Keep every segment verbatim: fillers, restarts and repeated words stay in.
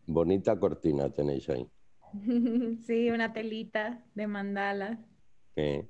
Bonita cortina tenéis ahí. Sí, una telita de mandala. Eh,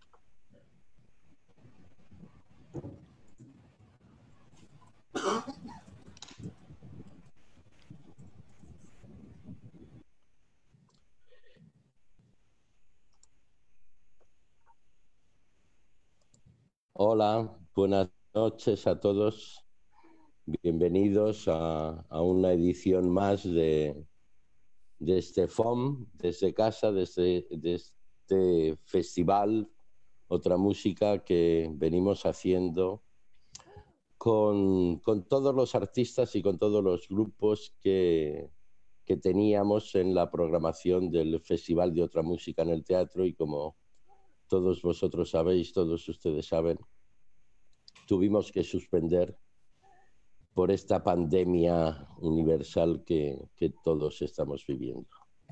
Hola, buenas noches a todos. Bienvenidos a, a una edición más de, de este F O M, desde casa, desde, de este festival, otra música que venimos haciendo con, con todos los artistas y con todos los grupos que, que teníamos en la programación del Festival de Otra Música en el Teatro, y como todos vosotros sabéis, todos ustedes saben, tuvimos que suspender por esta pandemia universal que, que todos estamos viviendo.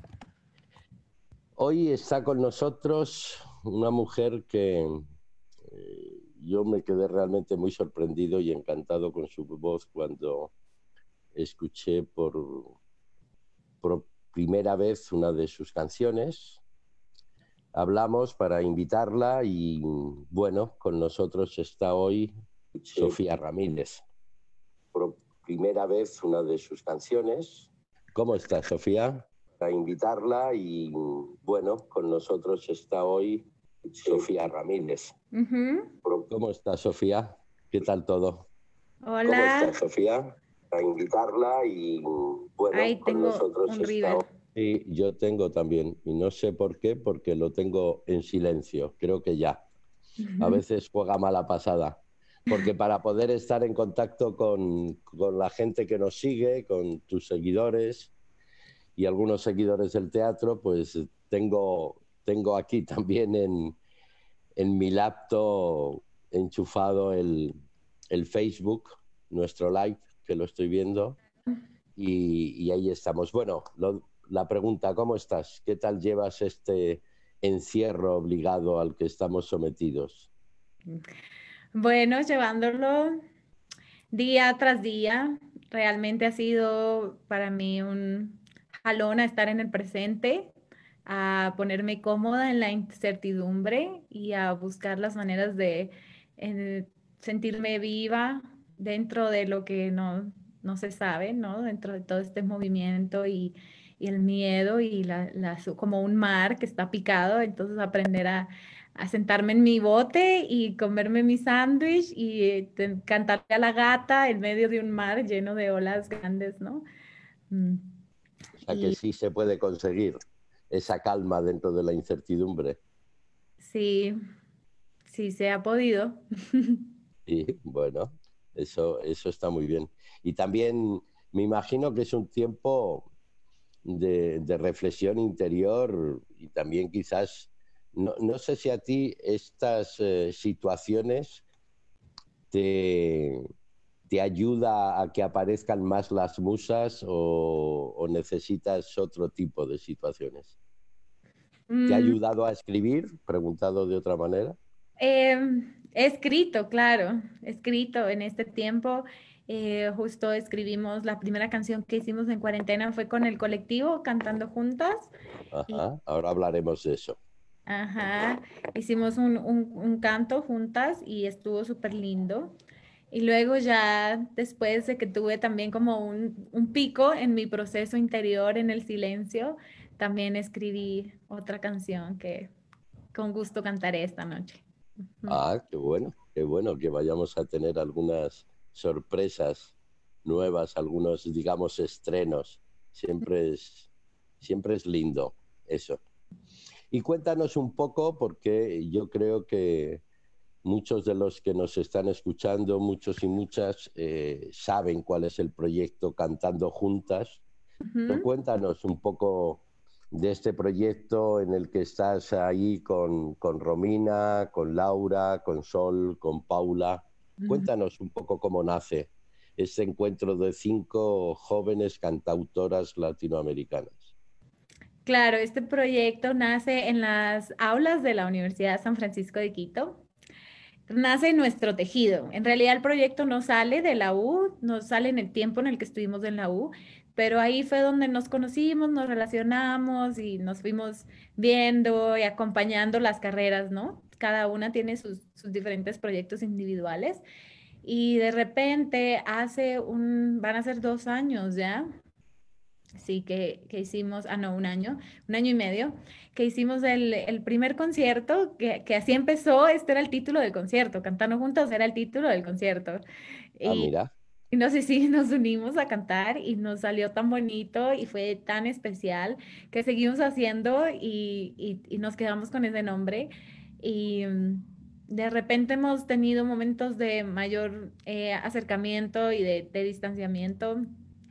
Hoy está con nosotros una mujer que eh, yo me quedé realmente muy sorprendido y encantado con su voz cuando escuché por, por primera vez una de sus canciones. Hablamos para invitarla y, bueno, con nosotros está hoy Sofía Ramírez. Por primera vez una de sus canciones. ¿Cómo estás, Sofía? Para invitarla y, bueno, con nosotros está hoy Sofía Ramírez. Uh-huh. ¿Cómo estás, Sofía? ¿Qué tal todo? Hola. ¿Cómo estás, Sofía? Para invitarla y, bueno, Ahí con tengo nosotros un está River. hoy. Sí, yo tengo también, y no sé por qué, porque lo tengo en silencio, creo que ya. A veces juega mala pasada, porque para poder estar en contacto con, con la gente que nos sigue, con tus seguidores y algunos seguidores del teatro, pues tengo, tengo aquí también en, en mi laptop enchufado el, el Facebook, nuestro live, que lo estoy viendo, y, y ahí estamos. Bueno, lo, la pregunta, ¿cómo estás? ¿Qué tal llevas este encierro obligado al que estamos sometidos? Bueno, llevándolo día tras día, realmente ha sido para mí un jalón a estar en el presente, a ponerme cómoda en la incertidumbre y a buscar las maneras de eh, sentirme viva dentro de lo que no, no se sabe, ¿no? Dentro de todo este movimiento y, y el miedo y la, la- como un mar que está picado, entonces aprender a a sentarme en mi bote y comerme mi sándwich y eh, te- cantarle a la gata en medio de un mar lleno de olas grandes, ¿no? Mm, O sea que Y sí se puede conseguir esa calma dentro de la incertidumbre. sí, sí se ha podido. Y bueno, eso, eso está muy bien. Y también me imagino que es un tiempo de, de reflexión interior y también quizás, no, no sé si a ti estas eh, situaciones te, te ayuda a que aparezcan más las musas o, o necesitas otro tipo de situaciones. ¿Te ha Mm, ayudado a escribir? Preguntado de otra manera. em, he escrito, claro, he escrito en este tiempo. Eh, justo escribimos la primera canción que hicimos en cuarentena fue con el colectivo cantando juntas. Y, Ajá, ahora hablaremos de eso. ajá, hicimos un, un, un canto juntas y estuvo súper lindo. Y luego ya después de que tuve también como un, un pico en mi proceso interior, en el silencio, también escribí otra canción que con gusto cantaré esta noche. Ujú. Ah, qué bueno, qué bueno que vayamos a tener algunas sorpresas nuevas, algunos, digamos, estrenos. Siempre es, siempre es lindo eso. Y cuéntanos un poco, porque yo creo que muchos de los que nos están escuchando, muchos y muchas, eh, saben cuál es el proyecto Cantando Juntas. Pero Ujú. cuéntanos un poco de este proyecto en el que estás ahí con, con Romina, con Laura, con Sol, con Paula. Ujú. Cuéntanos un poco cómo nace este encuentro de cinco jóvenes cantautoras latinoamericanas. Claro, este proyecto nace en las aulas de la Universidad San Francisco de Quito. Nace en nuestro tejido. En realidad el proyecto no sale de la U, no sale en el tiempo en el que estuvimos en la U. pero ahí fue donde nos conocimos, nos relacionamos y nos fuimos viendo y acompañando las carreras, ¿no? Cada una tiene sus, sus diferentes proyectos individuales y de repente hace un, van a ser dos años ya, sí, que, que hicimos, ah, no, un año, un año y medio, que hicimos el, el primer concierto, que, que así empezó, este era el título del concierto, Cantando Juntos era el título del concierto. Ah, Y, mira. y no sé si nos unimos a cantar y nos salió tan bonito y fue tan especial que seguimos haciendo y, y, y nos quedamos con ese nombre. Y mm, de repente hemos tenido momentos de mayor eh, acercamiento y de, de distanciamiento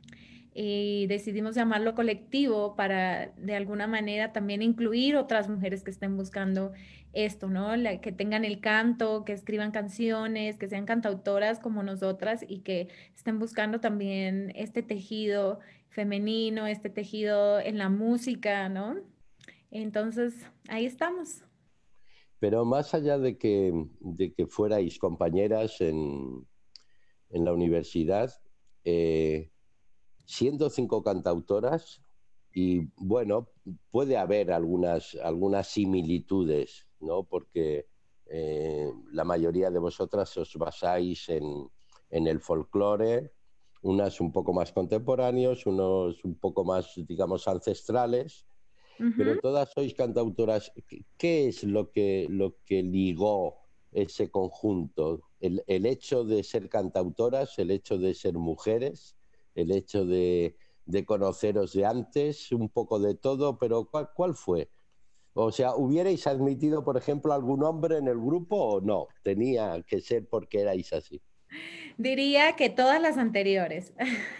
y decidimos llamarlo colectivo para de alguna manera también incluir otras mujeres que estén buscando esto, ¿no? La- que tengan el canto, que escriban canciones, que sean cantautoras como nosotras y que estén buscando también este tejido femenino, este tejido en la música, ¿no? Entonces, ahí estamos. Pero más allá de que, de que fuerais compañeras en, en la universidad, eh, siendo cinco cantautoras, y bueno, puede haber algunas, algunas similitudes, ¿no? Porque eh, la mayoría de vosotras os basáis en, en el folclore, unas un poco más contemporáneos, unos un poco más, digamos, ancestrales, pero Ujú. todas sois cantautoras. ¿Qué es lo que, lo que ligó ese conjunto? El, el hecho de ser cantautoras, el hecho de ser mujeres, el hecho de, de conoceros de antes, un poco de todo, pero ¿cuál, cuál fue? O sea, ¿hubierais admitido, por ejemplo, algún hombre en el grupo o no? Tenía que ser porque erais así. Diría que todas las anteriores.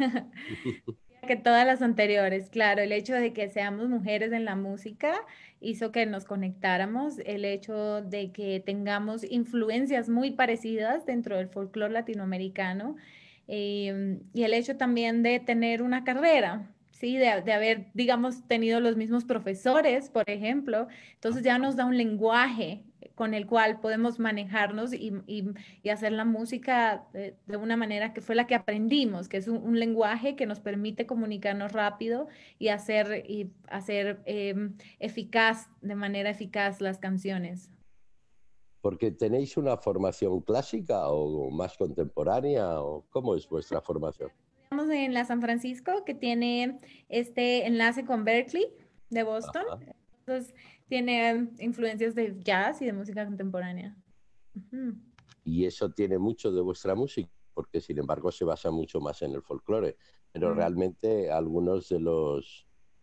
Que todas las anteriores, claro, el hecho de que seamos mujeres en la música hizo que nos conectáramos, el hecho de que tengamos influencias muy parecidas dentro del folclore latinoamericano eh, y el hecho también de tener una carrera, ¿sí? De, de haber, digamos, tenido los mismos profesores, por ejemplo, entonces ya nos da un lenguaje con el cual podemos manejarnos y, y y hacer la música de, de, una manera que fue la que aprendimos, que es un, un lenguaje que nos permite comunicarnos rápido y hacer, y hacer eh, eficaz, de manera eficaz las canciones. ¿Porque tenéis una formación clásica o más contemporánea? ¿O cómo es vuestra formación? Estamos en la San Francisco, que tiene este enlace con Berkeley de Boston. Ajá. Entonces, tiene influencias de jazz y de música contemporánea. Ujú. Y eso tiene mucho de vuestra música, porque sin embargo se basa mucho más en el folclore. Pero Mm. realmente algunos de los,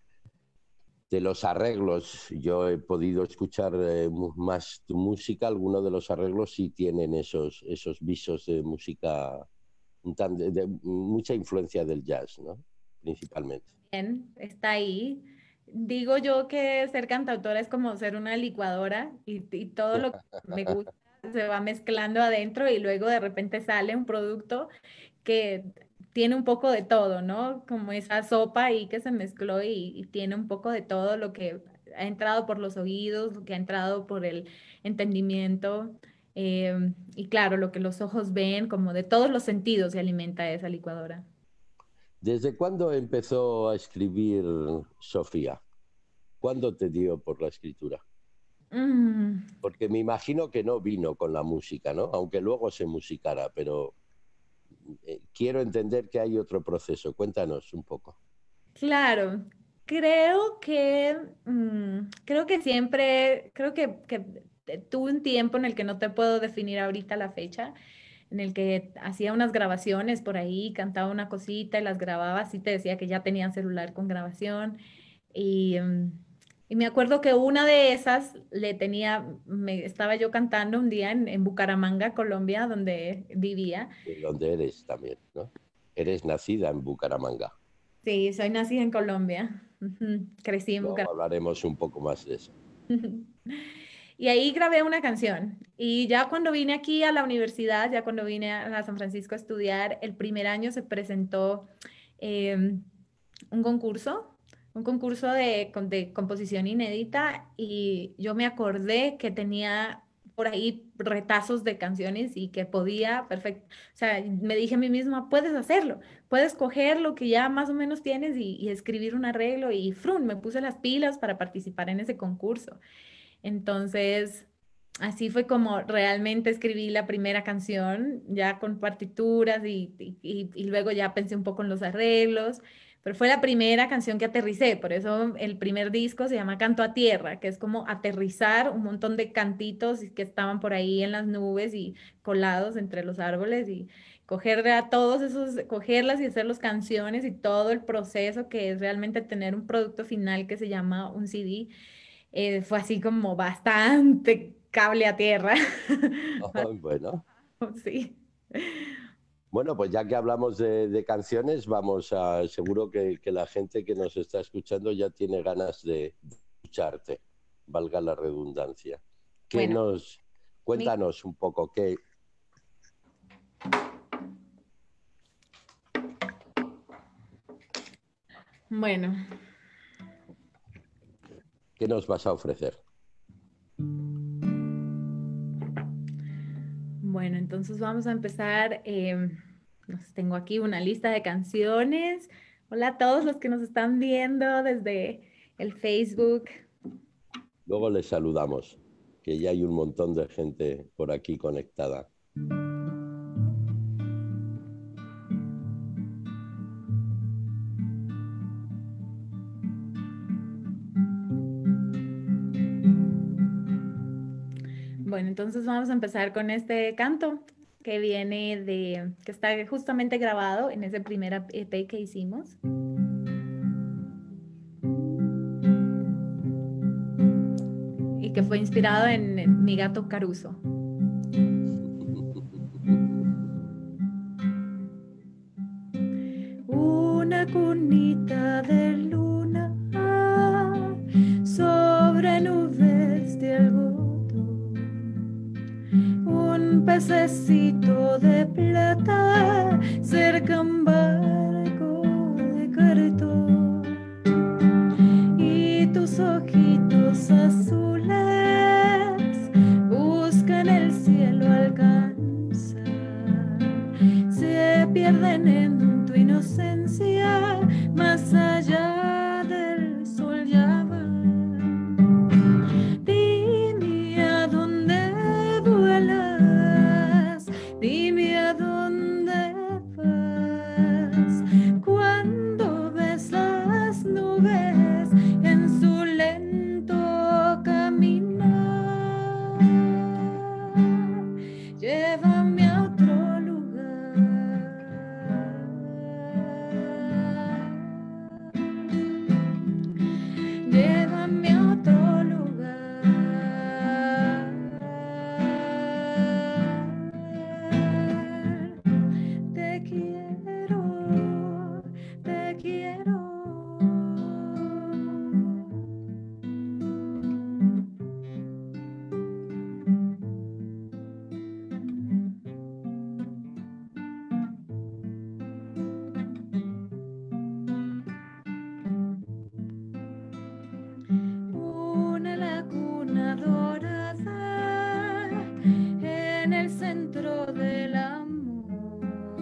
de los arreglos, yo he podido escuchar eh, más tu música, algunos de los arreglos sí tienen esos, esos visos de música, de, de mucha influencia del jazz, ¿no? Principalmente. Bien, está ahí. Digo yo que ser cantautora es como ser una licuadora y, y todo lo que me gusta se va mezclando adentro y luego de repente sale un producto que tiene un poco de todo, ¿no? Como esa sopa ahí que se mezcló y, y tiene un poco de todo lo que ha entrado por los oídos, lo que ha entrado por el entendimiento. Eh, y claro, lo que los ojos ven, como de todos los sentidos se alimenta esa licuadora. ¿Desde cuándo empezó a escribir Sofía? ¿Cuándo te dio por la escritura? Mm. Porque me imagino que no vino con la música, ¿no? Aunque luego se musicara, pero eh, quiero entender que hay otro proceso. Cuéntanos un poco. Claro, creo que, mm, creo que siempre, creo que, que eh, tuve un tiempo en el que no te puedo definir ahorita la fecha, en el que hacía unas grabaciones por ahí, cantaba una cosita y las grababa, así te decía que ya tenía celular con grabación. Y, mm, y me acuerdo que una de esas le tenía, me estaba yo cantando un día en, en Bucaramanga, Colombia, donde vivía. De dónde eres también, ¿no? Eres nacida en Bucaramanga. Sí, soy nacida en Colombia. Ujú, crecí en Luego Bucaramanga. hablaremos un poco más de eso. Y ahí grabé una canción. Y ya cuando vine aquí a la universidad, ya cuando vine a, a San Francisco a estudiar, el primer año se presentó eh, un concurso, un concurso de, con- de composición inédita y yo me acordé que tenía por ahí retazos de canciones y que podía, perfecto. O sea, me dije a mí misma, puedes hacerlo, puedes coger lo que ya más o menos tienes y, y escribir un arreglo y frun, me puse las pilas para participar en ese concurso. Entonces, así fue como realmente escribí la primera canción, ya con partituras y, y, y- y luego ya pensé un poco en los arreglos, pero fue la primera canción que aterricé, por eso el primer disco se llama Canto a Tierra, que es como aterrizar un montón de cantitos que estaban por ahí en las nubes y colados entre los árboles y coger a todos esos, cogerlas y hacer las canciones y todo el proceso que es realmente tener un producto final que se llama un C D. Eh, fue así como bastante cable a tierra. Oh, bueno. Sí. Bueno, pues ya que hablamos de, de canciones, vamos a, seguro que, que la gente que nos está escuchando ya tiene ganas de escucharte, valga la redundancia. ¿Qué Bueno, nos, mi- cuéntanos un poco, qué, bueno, qué nos vas a ofrecer? bueno, entonces vamos a empezar. Em, nos- tengo aquí una lista de canciones. Hola a todos los que nos están viendo desde el Facebook. Luego les saludamos, que ya hay un montón de gente por aquí conectada. Bueno, entonces vamos a empezar con este canto que viene de, que está justamente grabado en ese primer E P que hicimos. Y que fue inspirado en Mi gato Caruso. Una cunita de luna sobre nubes de algodón, un pececito de plata cerca un barco de cartón y tus ojitos azules buscan el cielo alcanzar, se pierden en tu inocencia, más allá del sol ya van. Dime a dónde vuelas, dime a dónde vas, cuando ves las nubes en su lento caminar, llévame a otro lugar, llévame a otro lugar, te quiero, te quiero. Una laguna dorada en el centro del amor,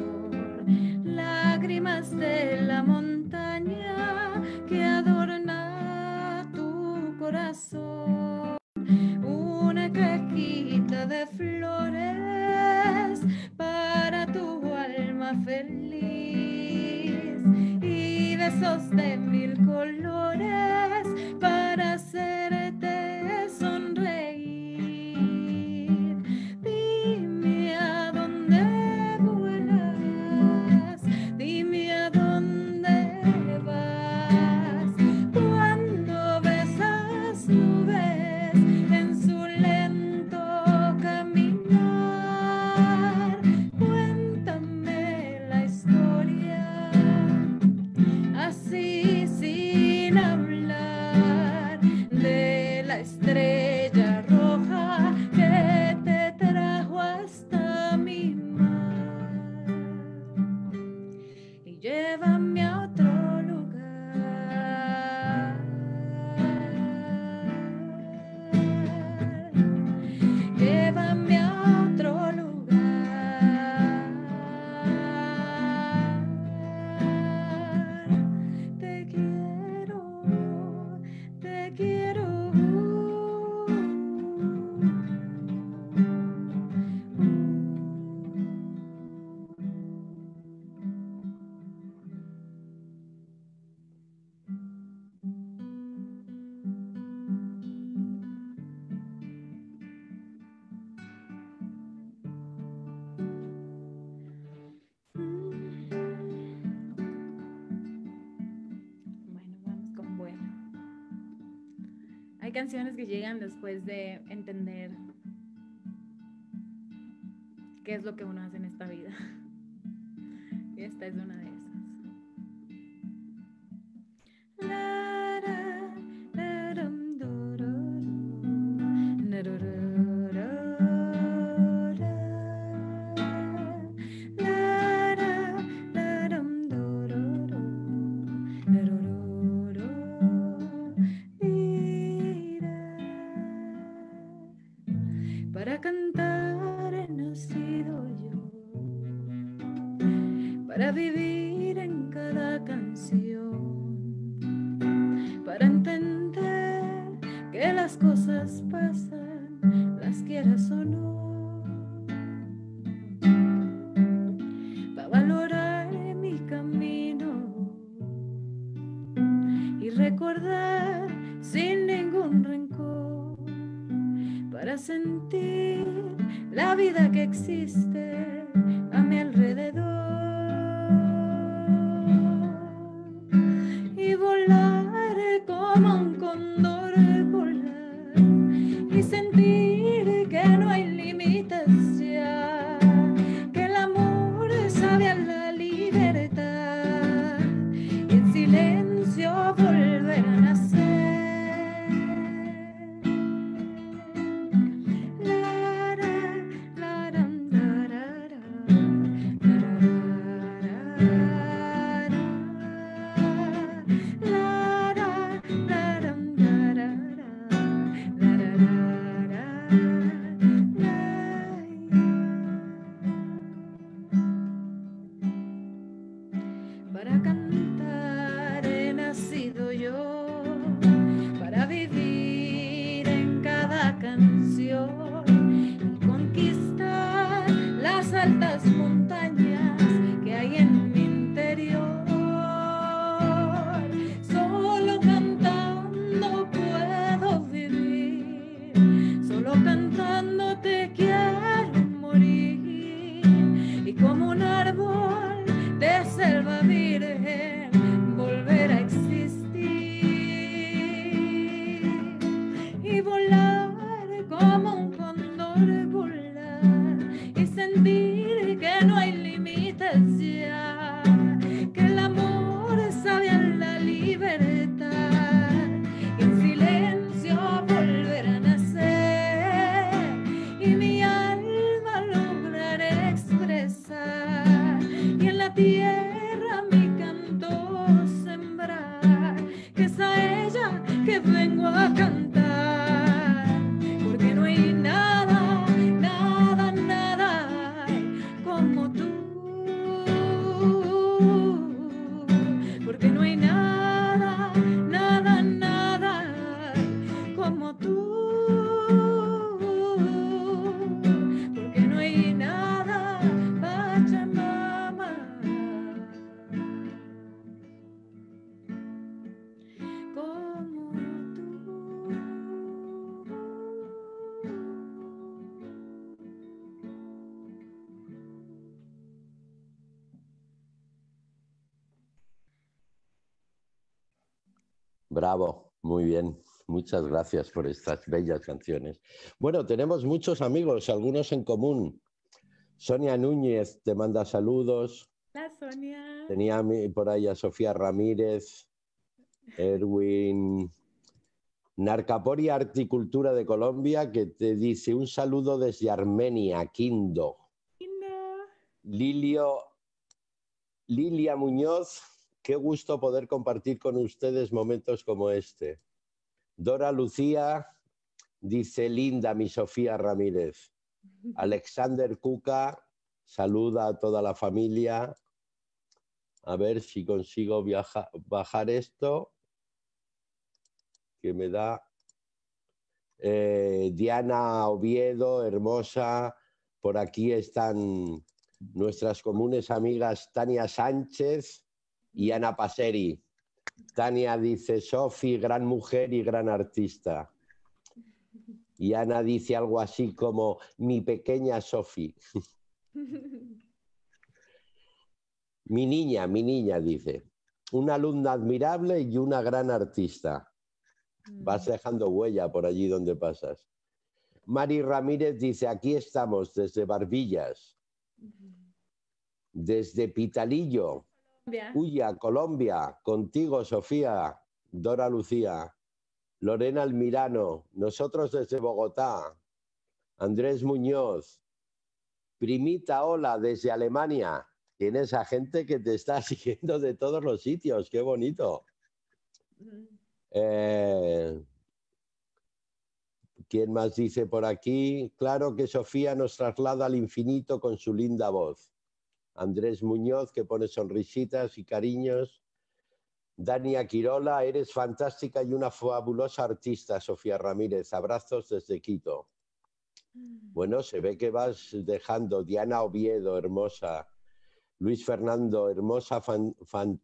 lágrimas de la montaña que adorna tu corazón, una cajita de flores para tu alma feliz y besos de mil colores para hacerte sonreír. Dime a dónde vuelas, dime a dónde vas, cuando ves las nubes en su lento caminar, cuéntame la historia así sin canciones que llegan después de entender qué es lo que uno hace en esta vida. Y esta es una de esas. La, ra, la, rum, do, ro, ro, na, ro, ro, ro, ra. La, ra, la, rum, do, ro, ro, na, ro, ro, ro, li, ra. Para cantar he nacido yo, para vivir en cada canción, para entender que las cosas pasan, las quieras o no, para valorar mi camino y recordar sin ningún rencor, para sentir la vida que existe a mi alrededor y volar como un cóndor, volar y sentir que no hay límites ya, que el amor sabe a la libertad y en silencio volver a nacer. Para cantar he nacido yo, para vivir en cada canción y conquistar las altas montañas que hay en mi interior. Solo cantando puedo vivir, solo cantando te quiero morir, y como un árbol de selva virgen volver a existir y volar como un cóndor, volar y sentir que no hay límites ya, que el amor sabe a la libertad y en silencio volver a nacer y mi alma lograré expresar y en la tierra mi canto sembrar, que es a ella que vengo a cantar, porque no hay nada, nada, nada como tú, porque no hay nada, nada, nada como tú, porque no hay nada, Pachamama, como tú. Bravo, muy bien. Muchas gracias por estas bellas canciones. Bueno, tenemos muchos amigos, algunos en común. Sonia Núñez te manda saludos. La Sonia. Tenía a mí por ahí a Sofía Ramírez, Erwin, Narcapori Articultura de Colombia, que te dice un saludo desde Armenia, Quindo. Linda. Lilio, Lilia Muñoz, qué gusto poder compartir con ustedes momentos como este. Dora Lucía dice, linda mi Sofía Ramírez. Alexander Cuca saluda a toda la familia. A ver si consigo viaja, bajar esto, que me da. Eh, Diana Oviedo, hermosa. Por aquí están nuestras comunes amigas Tania Sánchez y Ana Paseri. Tania dice, Sofi, gran mujer y gran artista. Y Ana dice algo así como, mi pequeña Sofi. Mi niña, mi niña, dice. Una alumna admirable y una gran artista. Vas dejando huella por allí donde pasas. Mari Ramírez dice, aquí estamos desde Barbillas, desde Pitalillo, Colombia. Ulla, Colombia, contigo, Sofía, Dora Lucía, Lorena Almirano, nosotros desde Bogotá, Andrés Muñoz, Primita, hola, desde Alemania. Tienes a gente que te está siguiendo de todos los sitios, qué bonito. Eh, ¿Quién más dice por aquí? Claro que Sofía nos traslada al infinito con su linda voz. Andrés Muñoz, que pone sonrisitas y cariños. Dania Quirola, eres fantástica y una fabulosa artista, Sofía Ramírez. Abrazos desde Quito. Bueno, se ve que vas dejando. Diana Oviedo, hermosa. Luis Fernando, hermosa, fan, fan,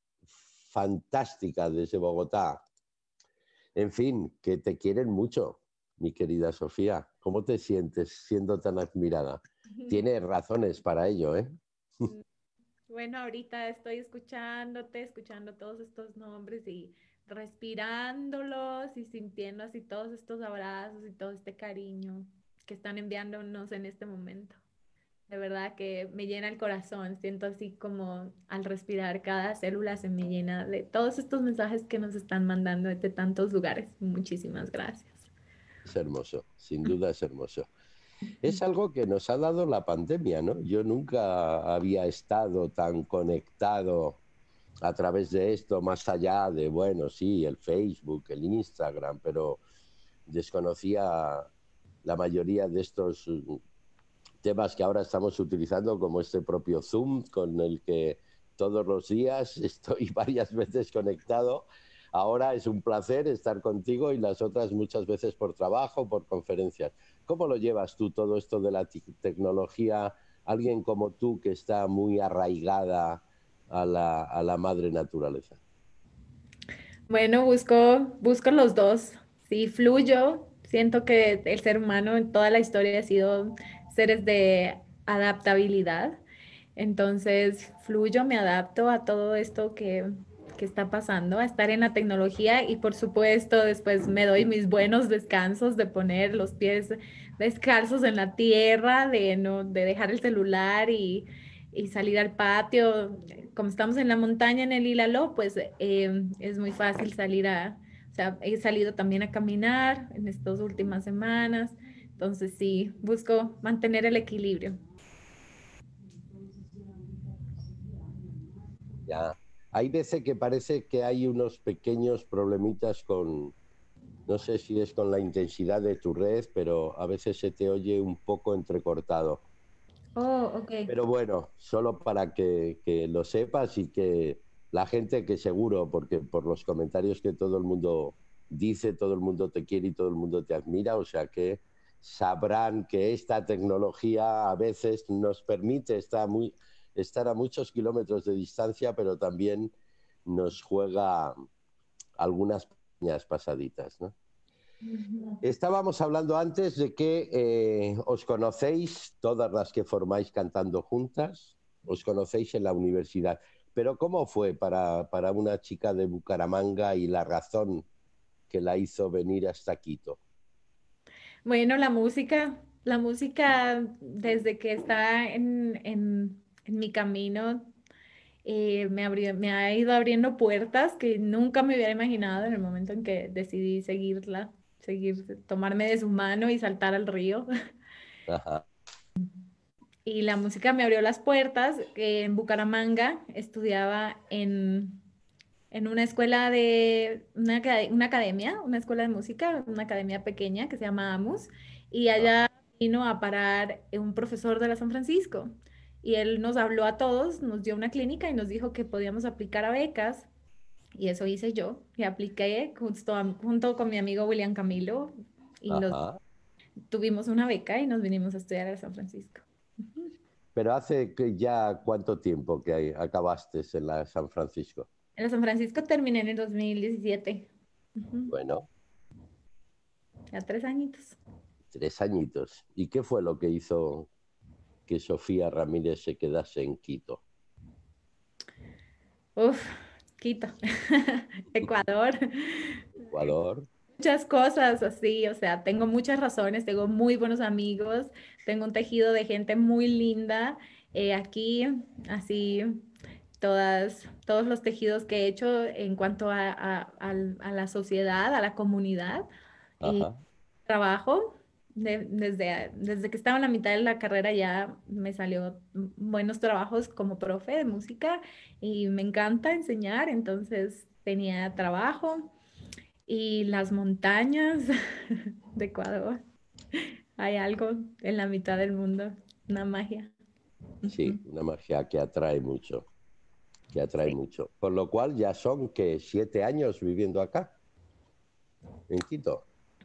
fantástica desde Bogotá. En fin, que te quieren mucho, mi querida Sofía. ¿Cómo te sientes siendo tan admirada? Tienes razones para ello, ¿eh? Bueno, ahorita estoy escuchándote, escuchando todos estos nombres y respirándolos y sintiendo así todos estos abrazos y todo este cariño que están enviándonos en este momento. De verdad que me llena el corazón, siento así como al respirar cada célula se me llena de todos estos mensajes que nos están mandando desde tantos lugares. Muchísimas gracias. Es hermoso, sin duda es hermoso. Es algo que nos ha dado la pandemia, ¿no? Yo nunca había estado tan conectado a través de esto, más allá de, bueno, sí, el Facebook, el Instagram, pero desconocía la mayoría de estos temas que ahora estamos utilizando, como este propio Zoom, con el que todos los días estoy varias veces conectado. Ahora es un placer estar contigo y las otras muchas veces por trabajo, por conferencias. ¿Cómo lo llevas tú todo esto de la tecnología? Alguien como tú que está muy arraigada a la, a la madre naturaleza. Bueno, busco, busco los dos. Sí, fluyo. Siento que el ser humano en toda la historia ha sido seres de adaptabilidad. Entonces, fluyo, me adapto a todo esto que, que está pasando, a estar en la tecnología y por supuesto después me doy mis buenos descansos de poner los pies descalzos en la tierra, de, no, de dejar el celular y, y salir al patio. Como estamos en la montaña, en el Ilaló, pues eh, es muy fácil salir a, o sea, he salido también a caminar en estas últimas semanas. Entonces sí, busco mantener el equilibrio. Ya. Hay veces que parece que hay unos pequeños problemitas con, no sé si es con la intensidad de tu red, pero a veces se te oye un poco entrecortado. Oh, ok. Pero bueno, solo para que, que lo sepas y que la gente que seguro, porque por los comentarios que todo el mundo dice, todo el mundo te quiere y todo el mundo te admira, o sea que sabrán que esta tecnología a veces nos permite estar, muy, estar a muchos kilómetros de distancia, pero también nos juega algunas pequeñas pasaditas, ¿no? Ujú. Estábamos hablando antes de que eh, os conocéis, todas las que formáis cantando juntas, os conocéis en la universidad. Pero ¿cómo fue para, para una chica de Bucaramanga y la razón que la hizo venir hasta Quito? Bueno, la música, la música desde que está en, en, en mi camino eh, me abrió, me ha ido abriendo puertas que nunca me hubiera imaginado en el momento en que decidí seguirla, seguir, tomarme de su mano y saltar al río. Ajá, Y la música me abrió las puertas. Eh, en Bucaramanga estudiaba en, en una escuela de, una, acad- una academia, una escuela de música, una academia pequeña que se llama AMUS, y allá ajá. vino a parar un profesor de la San Francisco. Y él nos habló a todos, nos dio una clínica y nos dijo que podíamos aplicar a becas. Y eso hice yo. Y apliqué justo a- junto con mi amigo William Camilo y los Ajá. tuvimos una beca y nos vinimos a estudiar a San Francisco. Pero hace que ya cuánto tiempo que acabaste en la San Francisco. En la San Francisco terminé en el dos mil diecisiete. Ujú. Bueno, Ya tres añitos. tres añitos. ¿Y qué fue lo que hizo que Sofía Ramírez se quedase en Quito? Uf, Quito, Ecuador. Ecuador. Muchas cosas así, o sea, tengo muchas razones, tengo muy buenos amigos, tengo un tejido de gente muy linda eh, aquí, así, todas, todos los tejidos que he hecho en cuanto a, a- al- a la sociedad, a la comunidad y Ajá. trabajo. De- desde, desde que estaba en la mitad de la carrera ya me salió buenos trabajos como profe de música y me encanta enseñar, entonces tenía trabajo. Y las montañas de Ecuador. Hay algo en la mitad del mundo, una magia. Sí, Ujú. una magia que atrae mucho, que atrae Sí, mucho. Con lo cual ya son que siete años viviendo acá, en Quito.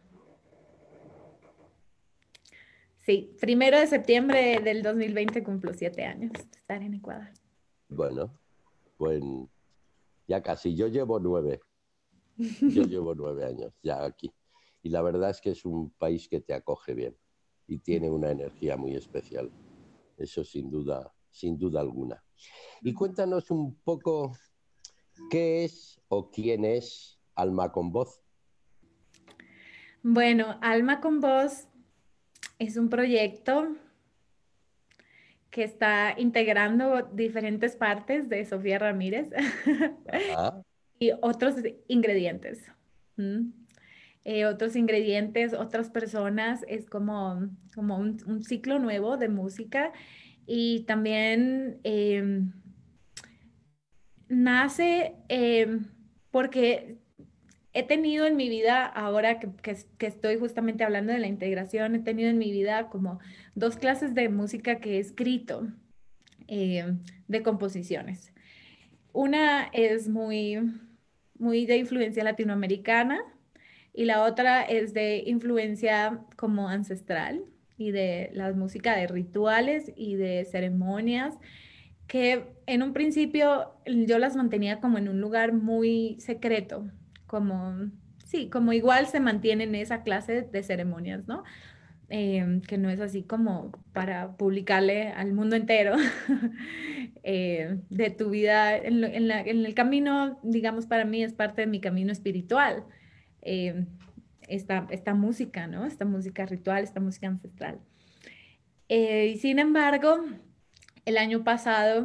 sí. Primero de septiembre del dos mil veinte cumplo siete años de estar en Ecuador. Bueno, pues ya casi. Yo llevo nueve. Yo llevo nueve años ya aquí. Y la verdad es que es un país que te acoge bien y tiene una energía muy especial. Eso sin duda, sin duda alguna. Y cuéntanos un poco qué es o quién es Alma con Voz. Bueno, Alma con Voz es un proyecto que está integrando diferentes partes de Sofía Ramírez Ajá. y otros ingredientes. ¿Mm? Eh, otros ingredientes, otras personas, es como, como un, un ciclo nuevo de música y también em, nace em, porque he tenido en mi vida, ahora que, que, que estoy justamente hablando de la integración, he tenido en mi vida como dos clases de música que he escrito em, de composiciones. Una es muy, muy de influencia latinoamericana y la otra es de influencia como ancestral y de la música de rituales y de ceremonias que en un principio yo las mantenía como en un lugar muy secreto, como, sí, como igual se mantienen esa clase de ceremonias, ¿no? Eh, que no es así como para publicarle al mundo entero eh, de tu vida en, lo- en la- en el camino, digamos, para mí es parte de mi camino espiritual. eh, esta, esta música, ¿no? Esta música ritual, esta música ancestral. Eh, y sin embargo, el año pasado,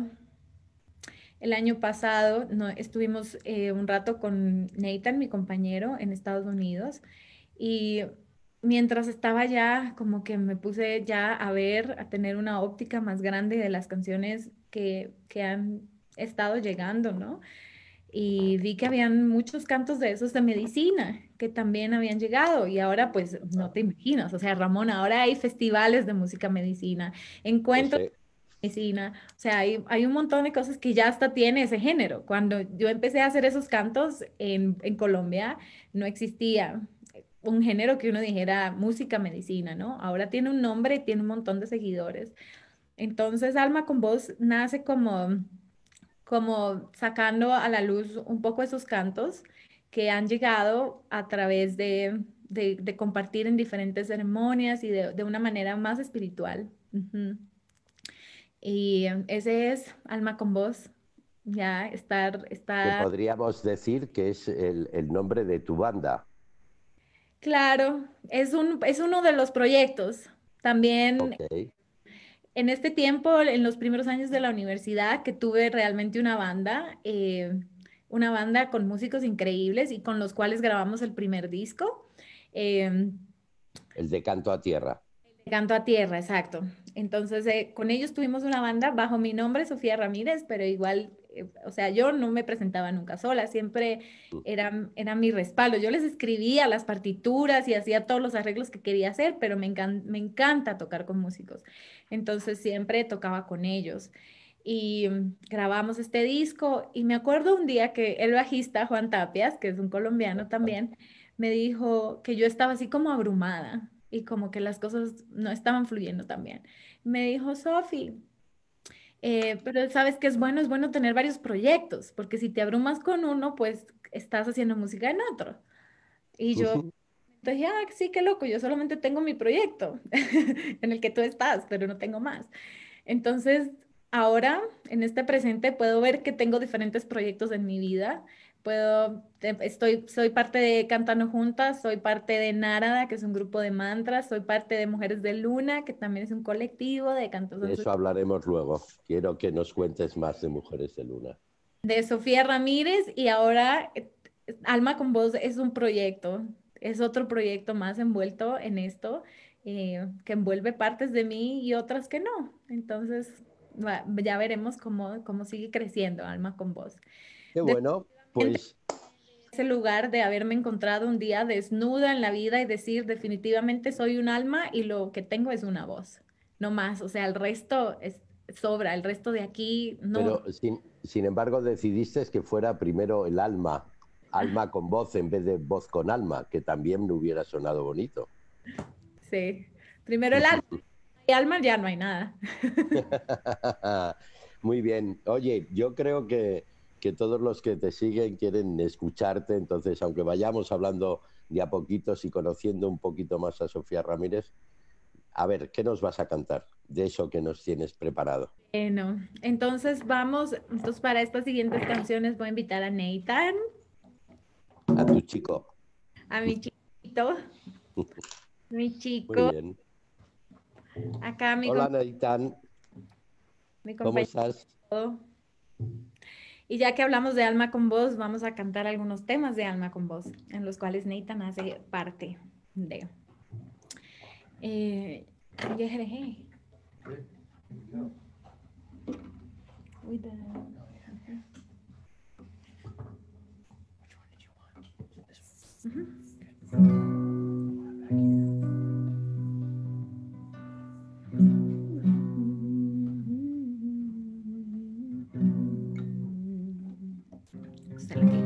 el año pasado no, estuvimos eh, un rato con Nathan, mi compañero, en Estados Unidos, y mientras estaba allá, como que me puse ya a ver, a tener una óptica más grande de las canciones que, que han estado llegando, ¿no? Y vi que habían muchos cantos de esos de medicina que también habían llegado y ahora pues no te imaginas, o sea, Ramón, ahora hay festivales de música medicina, Lo encuentros sé. de medicina, o sea, hay, hay un montón de cosas que ya hasta tiene ese género. Cuando yo empecé a hacer esos cantos en, en Colombia, no existía un género que uno dijera música medicina, ¿no? Ahora tiene un nombre y tiene un montón de seguidores. Entonces, Alma con Voz nace como como sacando a la luz un poco esos cantos que han llegado a través de, de- de compartir en diferentes ceremonias y de, de una manera más espiritual. Ujú. Y em, ese es Alma con Voz, ya estar, Que está podríamos decir que es el, el nombre de tu banda. claro, es un, es uno de los proyectos. También Ok. en este tiempo, en los primeros años de la universidad, que tuve realmente una banda, eh, una banda con músicos increíbles y con los cuales grabamos el primer disco. eh, El de Canto a Tierra. de Canto a Tierra, exacto. Entonces, eh, con ellos tuvimos una banda bajo mi nombre, Sofía Ramírez, pero igual, eh, o sea, yo no me presentaba nunca sola, siempre era, era mi respaldo. Yo les escribía las partituras y hacía todos los arreglos que quería hacer, pero me encan- me encanta tocar con músicos. Entonces, siempre tocaba con ellos. Y mm, grabamos este disco y me acuerdo un día que el bajista Juan Tapias, que es un colombiano también, me dijo que yo estaba así como abrumada y como que las cosas no estaban fluyendo tan bien. Me dijo, Sofi, eh, pero sabes que es bueno, es bueno tener varios proyectos, porque si te abrumas con uno, pues estás haciendo música en otro. Y yo, entonces, ah, sí, qué loco, yo solamente tengo mi proyecto en el que tú estás, pero no tengo más. Entonces, ahora, en este presente, puedo ver que tengo diferentes proyectos en mi vida, Puedo, te- estoy, soy parte de Cantando Juntas, soy parte de Narada, que es un grupo de mantras, soy parte de Mujeres de Luna, que también es un colectivo de cantos De eso hablaremos luego. Quiero que nos cuentes más de Mujeres de Luna. de Sofía Ramírez y ahora eh, Alma con Voz es un proyecto, es otro proyecto más envuelto en esto, eh, que envuelve partes de mí y otras que no. Entonces, va- ya veremos cómo, cómo sigue creciendo Alma con Voz. Qué bueno, pues Ese lugar de haberme encontrado un día desnuda en la vida y decir definitivamente soy un alma y lo que tengo es una voz, no más, o sea, el resto es, sobra, el resto de aquí no. pero sin, sin embargo decidiste que fuera primero el alma, alma con voz en vez de voz con alma, que también me hubiera sonado bonito. Sí, primero el alma, y alma ya no hay nada. Muy bien. Oye, yo creo que, que todos los que te siguen quieren escucharte, entonces, aunque vayamos hablando de a poquitos y conociendo un poquito más a Sofía Ramírez, a ver, ¿qué nos vas a cantar de eso que nos tienes preparado? Bueno, entonces vamos, entonces para estas siguientes canciones voy a invitar a Nathan, A tu chico. a mi chiquito, mi Muy chico, bien. acá mi, Hola, com- Neitán. mi ¿Cómo compañero. estás? Y ya que hablamos de Alma con Voz, vamos a cantar algunos temas de Alma con Voz, en los cuales Nathan hace parte de. Eh, yejereje. Uy, da- Ujú. Está aquí.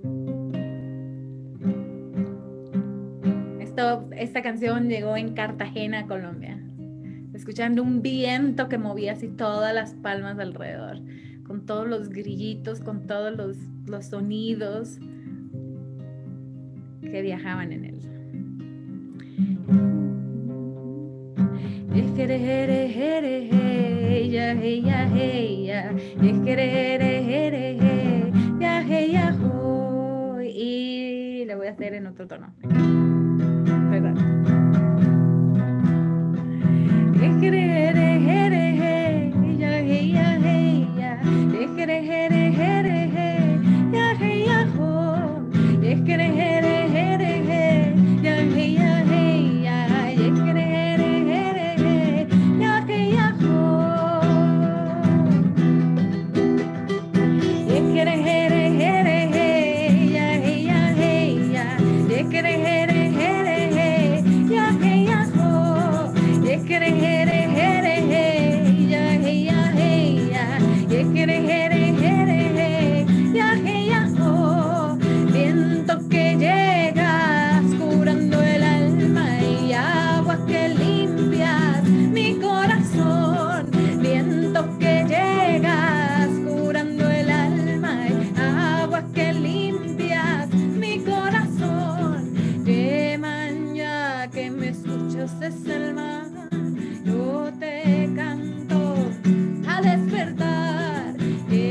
Esto, esta canción llegó en Cartagena, Colombia, escuchando un viento que movía así todas las palmas alrededor, con todos los grillitos, con todos los, los sonidos que viajaban en él. Y le voy a hacer en otro tono. ¿Verdad? Viento que llegas curando el alma y agua que limpias mi corazón. Viento que llegas curando el alma y agua que limpias mi corazón. Que mañana que me escuchas es el mar, yo te canto a despertar. Que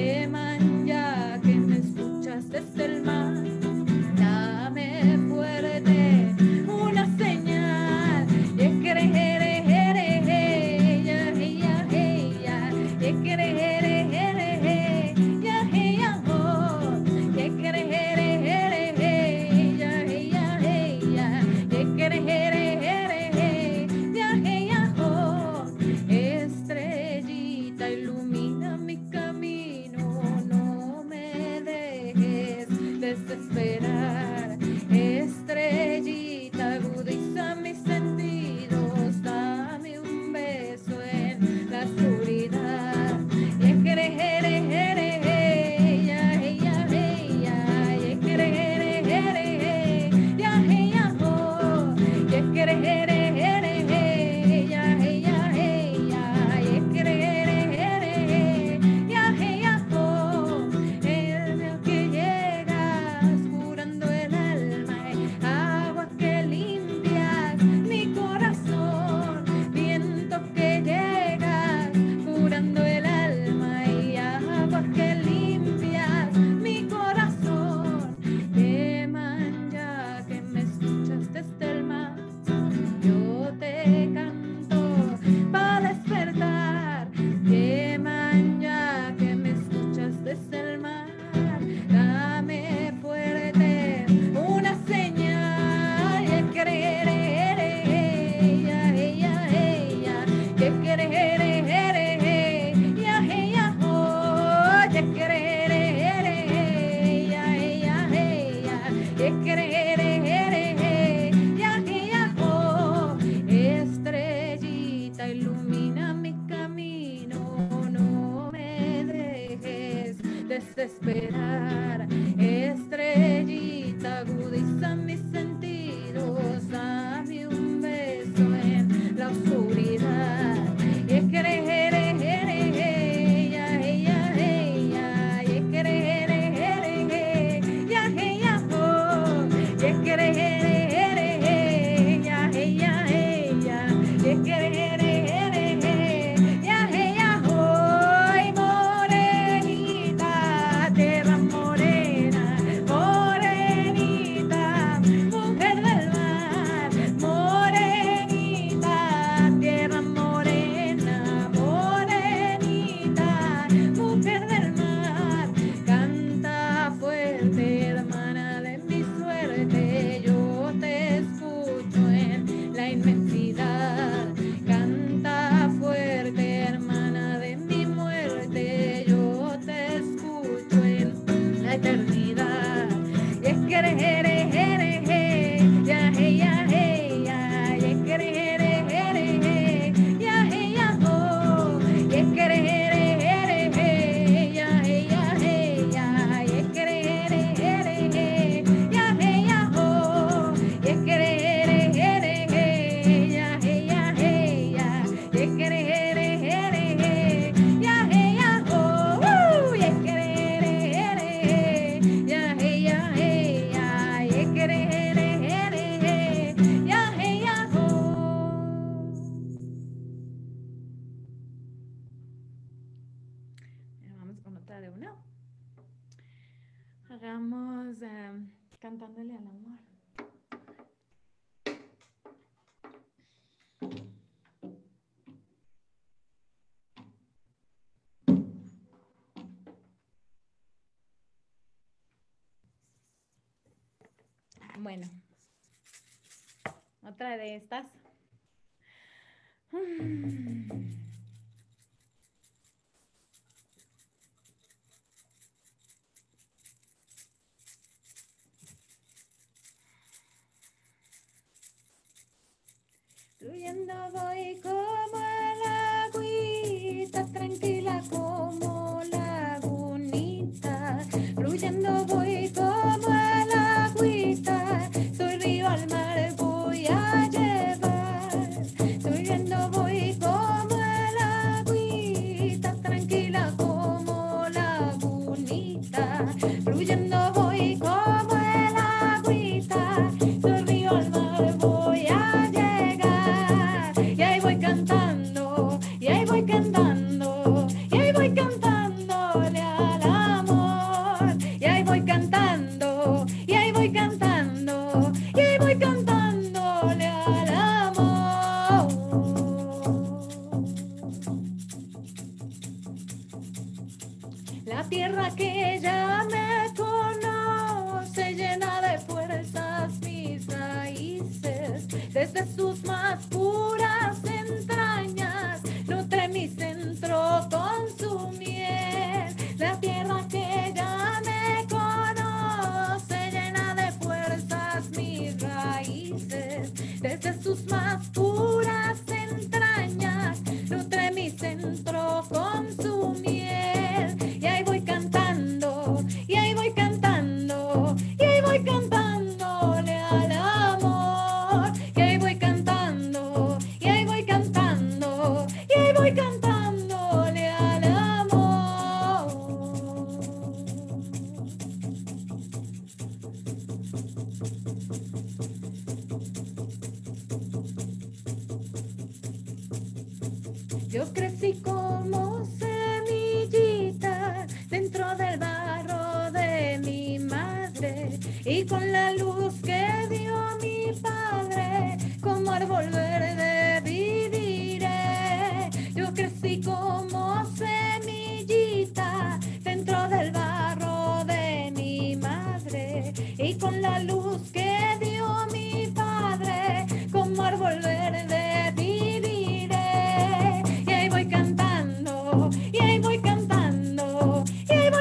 Estrellita, ilumina mi camino, no me dejes desesperar. Estrellita, agudiza mis sentidos, dame un beso en la oscuridad. Y querer ella, ella, ella, y querer ella, ella, oh, y querer ella, ella, ella, y querer ella, ella, oh, morenita, tierra morena, morenita, mujer del mar, morenita, tierra morena, morenita, mujer del mar, canta fuerte, hermana de mi suerte, yo te escucho en la inmensidad, canta fuerte, hermana de mi muerte, yo te escucho en la eternidad. Y es que eres, eres, eres, ya, ya, ya, y es que eres, eres, eres, ya, ya, oh, y es que eres, eres, eres, ya, ya, ya, y es que eres, eres, eres, ya, ya, oh, y es que eres, eres, eres, ya, ya, ya, y es que eres, eres, eres, ya, ya, oh, uh, y es que eres, eres, eres, ya, ya, ya, y es que eres, eres, eres, ya, ya, oh. Vamos con otra de una. Hagamos em, cantándole al amor. Bueno, otra de estas. Fluyendo voy como el agüita, tranquila como lagunita. Fluyendo voy como el agüita, soy río al mar voy a llevar. Fluyendo voy como el agüita, tranquila como lagunita. Fluyendo voy como el agüita, soy río al mar voy a llegar. Y ahí voy cantando, y ahí voy cantando, y ahí voy cantándole al amor. Y ahí voy cantando, y ahí voy cantando, y ahí voy cantándole al amor. La tierra que ya me conoce, llena de fuerzas mis raíces, desde sus más puras entrañas, nutre mi centro con su miel. La tierra que ya me conoce, llena de fuerzas mis raíces, desde sus más puras entrañas, nutre mi centro con su miel. Y ahí voy cantando, y ahí voy cantando, y ahí voy cantándole al amor. Y ahí voy cantando, y ahí voy cantando, y ahí voy cantándole al amor. Yo crecí como semillita dentro del barro de mi madre, y con la luz que dio mi padre, como árbol verde viviré. Yo crecí como semillita dentro del barro de mi madre, y con la luz que dio mi padre, como árbol verde viviré. Y ahí voy cantando, y ahí voy cantando, y ahí voy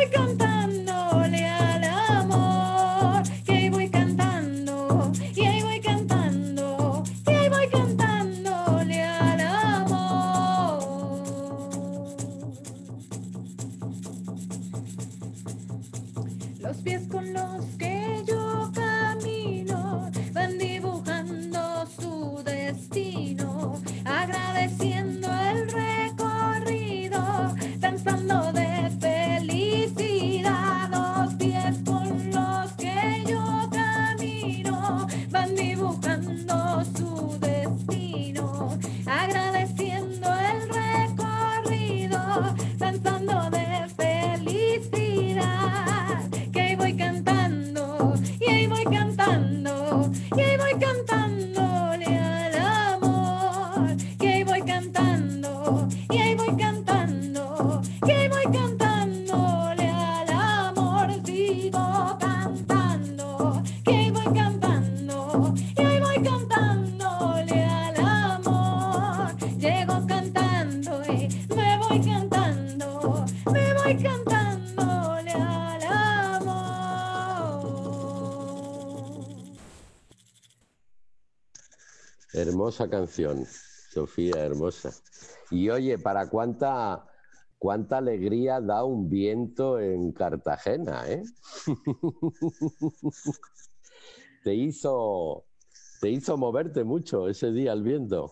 Los pies con los que yo camino van dibujando su destino, agradeciendo el recorrido, danzando de felicidad. Los pies con los que yo camino van dibujando su destino, agradeciendo el recorrido, danzando de felicidad. Que ahí voy cantando, y ahí voy cantando, y ahí voy cantándole al amor. Que ahí voy cantando, y ahí voy cantando, que ahí voy cantándole al amor. Sigo cantando, que ahí voy cantando, y ahí voy cantándole al amor. Llego cantando y me voy cantando, me voy cantándole al amor. Hermosa canción, Sofía, hermosa. Y oye, ¿para cuánta, cuánta alegría da un viento en Cartagena, eh? Te hizo, te hizo moverte mucho ese día el viento.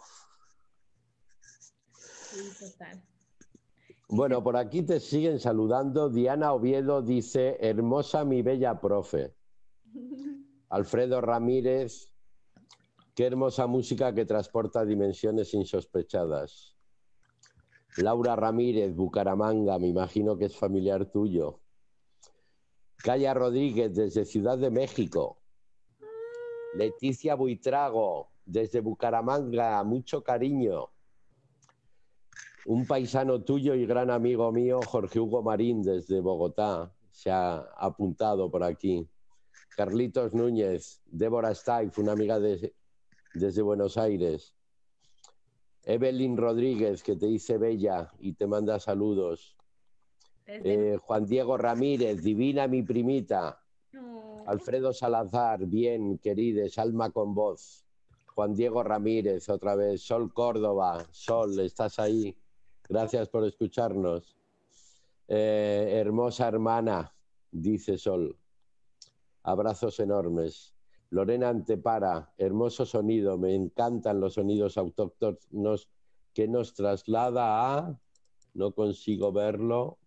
Sí, total. Bueno, por aquí te siguen saludando. Diana Oviedo dice, hermosa mi bella profe. Alfredo Ramírez, qué hermosa música que transporta dimensiones insospechadas. Laura Ramírez, Bucaramanga, me imagino que es familiar tuyo. Calla Rodríguez, desde Ciudad de México. Leticia Buitrago, desde Bucaramanga, mucho cariño. Un paisano tuyo y gran amigo mío, Jorge Hugo Marín, desde Bogotá, se ha apuntado por aquí. Carlitos Núñez, Débora Staif, una amiga de, desde Buenos Aires. Evelyn Rodríguez, que te dice bella y te manda saludos. Eh, Juan Diego Ramírez, divina mi primita. No. Alfredo Salazar, bien, querides, alma con voz. Juan Diego Ramírez, otra vez. Sol Córdoba, Sol, ¿estás ahí? Gracias por escucharnos. Eh, hermosa hermana, dice Sol. Abrazos enormes. Lorena Antepara, hermoso sonido. Me encantan los sonidos autóctonos que nos traslada a... No consigo verlo.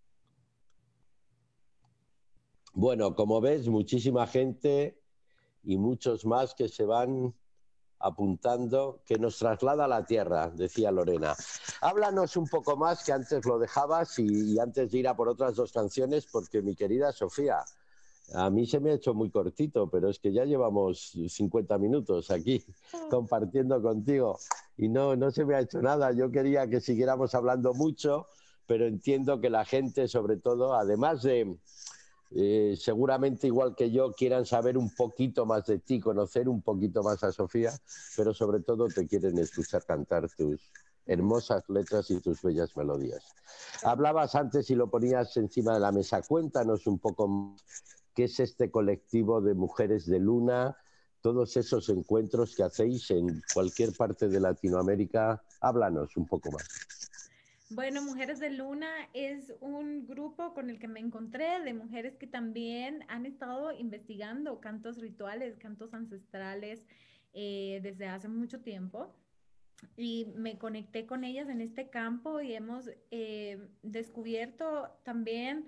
Bueno, como ves, muchísima gente y muchos más que se van apuntando, que nos traslada a la tierra, decía Lorena. Háblanos un poco más, que antes lo dejabas, y, y antes de ir a por otras dos canciones, porque mi querida Sofía, a mí se me ha hecho muy cortito, pero es que ya llevamos cincuenta minutos aquí compartiendo contigo y no, no se me ha hecho nada. Yo quería que siguiéramos hablando mucho, pero entiendo que la gente, sobre todo, además de... Eh, seguramente igual que yo quieran saber un poquito más de ti, conocer un poquito más a Sofía, pero sobre todo te quieren escuchar cantar tus hermosas letras y tus bellas melodías. Hablabas antes y lo ponías encima de la mesa. Cuéntanos un poco qué es este colectivo de Mujeres de Luna, todos esos encuentros que hacéis en cualquier parte de Latinoamérica. Háblanos un poco más. Bueno, Mujeres de Luna es un grupo con el que me encontré de mujeres que también han estado investigando cantos rituales, cantos ancestrales eh, desde hace mucho tiempo. Y me conecté con ellas en este campo y hemos eh, descubierto también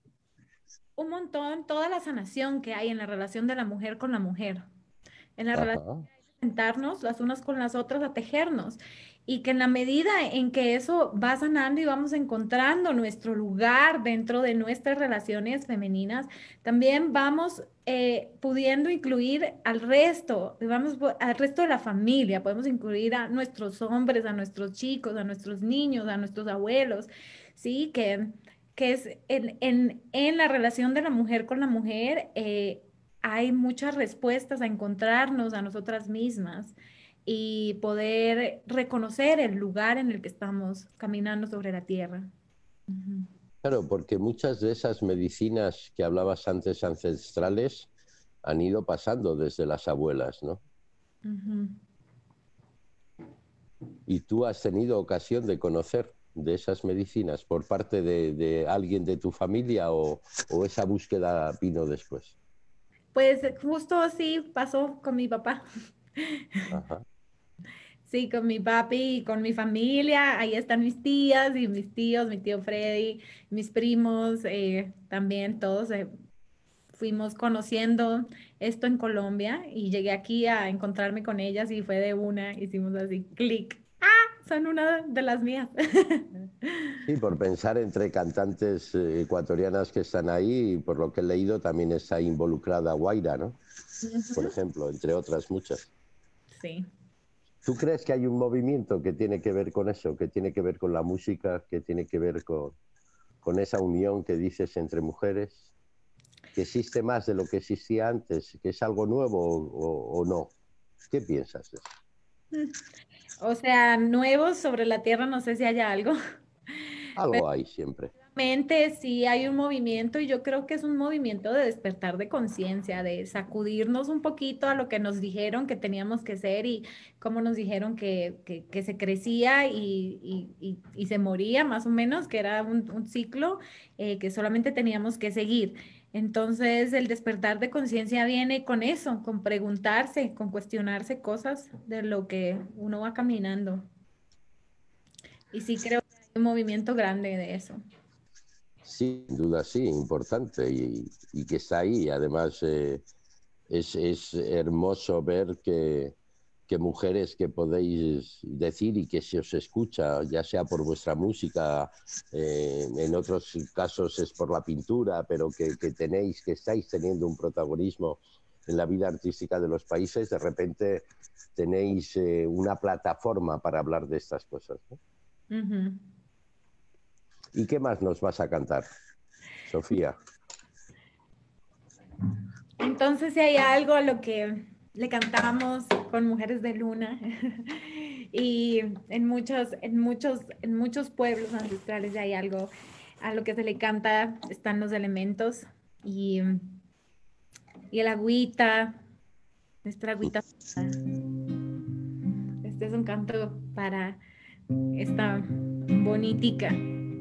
un montón, toda la sanación que hay en la relación de la mujer con la mujer, en la relación Ajá. de sentarnos las unas con las otras a tejernos, y que en la medida en que eso va sanando y vamos encontrando nuestro lugar dentro de nuestras relaciones femeninas, también vamos eh, pudiendo incluir al resto, vamos al resto de la familia, podemos incluir a nuestros hombres, a nuestros chicos, a nuestros niños, a nuestros abuelos, ¿sí? Que, que es en, en, en la relación de la mujer con la mujer. Eh, hay muchas respuestas a encontrarnos a nosotras mismas y poder reconocer el lugar en el que estamos caminando sobre la tierra. Uh-huh. Claro, porque muchas de esas medicinas que hablabas antes ancestrales han ido pasando desde las abuelas, ¿no? Uh-huh. Y tú has tenido ocasión de conocer de esas medicinas por parte de, de alguien de tu familia o, o esa búsqueda vino después? Pues justo así pasó con mi papá. Ajá. Sí, con mi papi y con mi familia. Ahí están mis tías y mis tíos, mi tío Freddy, mis primos, eh, también todos eh, fuimos conociendo esto en Colombia y llegué aquí a encontrarme con ellas y fue de una, hicimos así, clic. ¡Ah! Son una de las mías. Sí, por pensar entre cantantes eh, ecuatorianas que están ahí, y por lo que he leído también está involucrada Guaira, ¿no? Por Ujú. ejemplo, entre otras muchas. Sí. ¿Tú crees que hay un movimiento que tiene que ver con eso, que tiene que ver con la música, que tiene que ver con, con esa unión que dices entre mujeres, que existe más de lo que existía antes, que es algo nuevo o, o- o no? ¿Qué piensas de eso? Mm. O sea, nuevos sobre la tierra, no sé si haya algo. Algo hay siempre. Mente, sí hay un movimiento y yo creo que es un movimiento de despertar de conciencia, de sacudirnos un poquito a lo que nos dijeron que teníamos que ser y cómo nos dijeron que, que, que se crecía y, y, y, y se moría más o menos, que era un, un ciclo eh, que solamente teníamos que seguir. Entonces, el despertar de conciencia viene con eso, con preguntarse, con cuestionarse cosas de lo que uno va caminando. Y sí creo que hay un movimiento grande de eso. Sí, sin duda sí, importante y, y que está ahí. Además, eh, es, es hermoso ver que, que mujeres que podéis decir y que se os escucha, ya sea por vuestra música, eh, en otros casos es por la pintura, pero que, que tenéis, que estáis teniendo un protagonismo en la vida artística de los países, de repente tenéis eh, una plataforma para hablar de estas cosas, ¿no? Ujú. ¿Y qué más nos vas a cantar, Sofía? Entonces, si hay algo a lo que le cantamos con Mujeres de Luna y en muchos, en muchos, en muchos pueblos ancestrales hay algo a lo que se le canta, están los elementos y, y el agüita, nuestra agüita. Este es un canto para esta bonitica.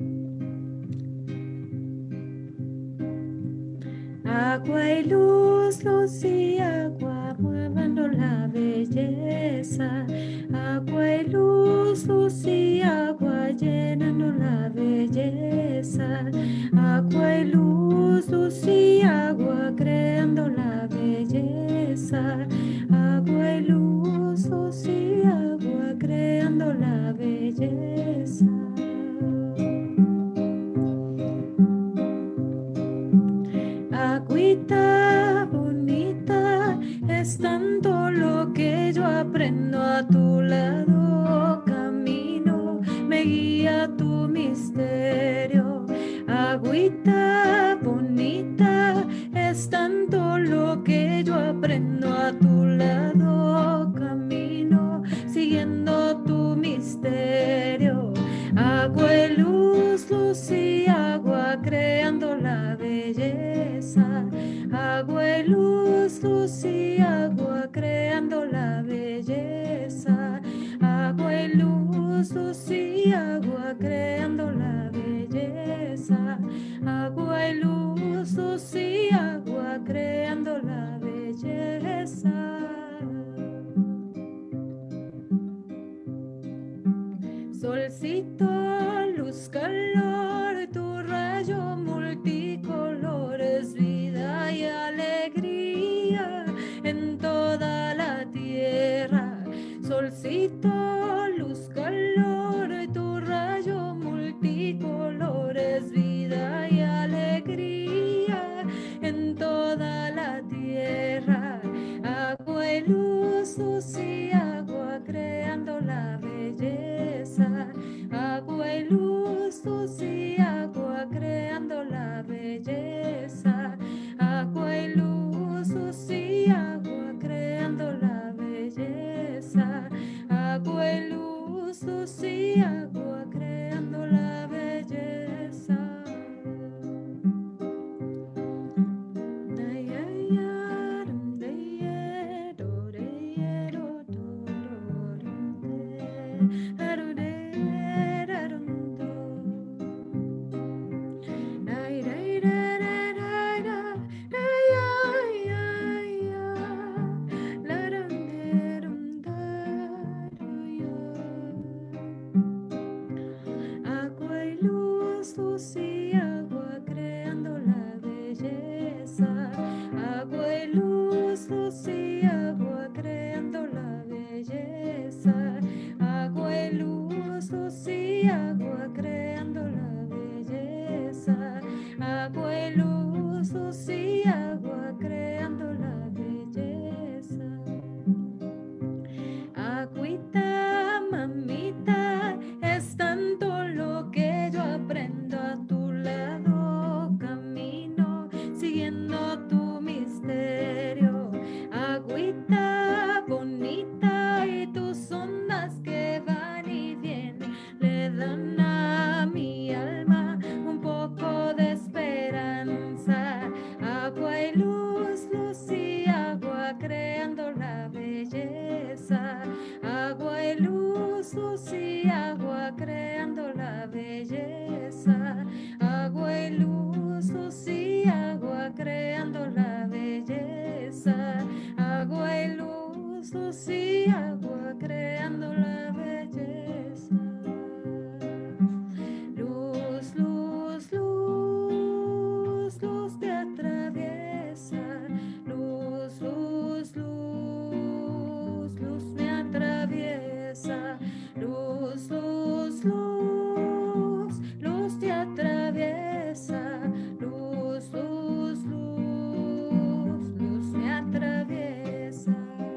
Agua y luz, luz y agua, muevando la belleza. Agua y luz, luz y agua, llenando la belleza. Agua y luz, luz y agua, creando la belleza. Agua y luz, luz y agua, creando la belleza. Agüita bonita, es tanto lo que yo aprendo a tu lado. Camino, me guía tu misterio. Agüita bonita, es tanto lo que yo aprendo a tu lado. Camino, siguiendo tu misterio. Agua y luz, luz y agua, creando la belleza. Agua y luz, luz y agua, creando la belleza. Agua y luz, luz y agua, creando la belleza. Agua y luz, luz y agua, creando la belleza. Solcito, luz, calor, tu rayo multicolor es vida y alegría en toda la tierra. Solcito, luz, calor, tu rayo multicolor es vida y alegría en toda la tierra. Agua y luz, luz y agua, creando la belleza. Agua y luz, luz y agua, creando la belleza. Agua y luz, luz y agua, creando la belleza. Agua y luz, luz y agua, creando la belleza. Agüita, mamita, es tanto lo que yo aprendo a tu lado, camino siguiendo tu misterio. Agüita bonita y tus ondas que van y vienen le dan a mi alma un poco de esperanza. Agua y luz, luz y agua, creando la belleza. Agua y luz, luz y agua, creando la belleza. Agua y luz, luz y agua, creando la belleza. Agua y luz, luz y agua, creando la belleza. Luz, luz, luz, luz te atraviesa. Luz, luz, luz, luz me atraviesa. Luz, luz, luz, luz te atraviesa. Luz, luz, luz, luz me atraviesa.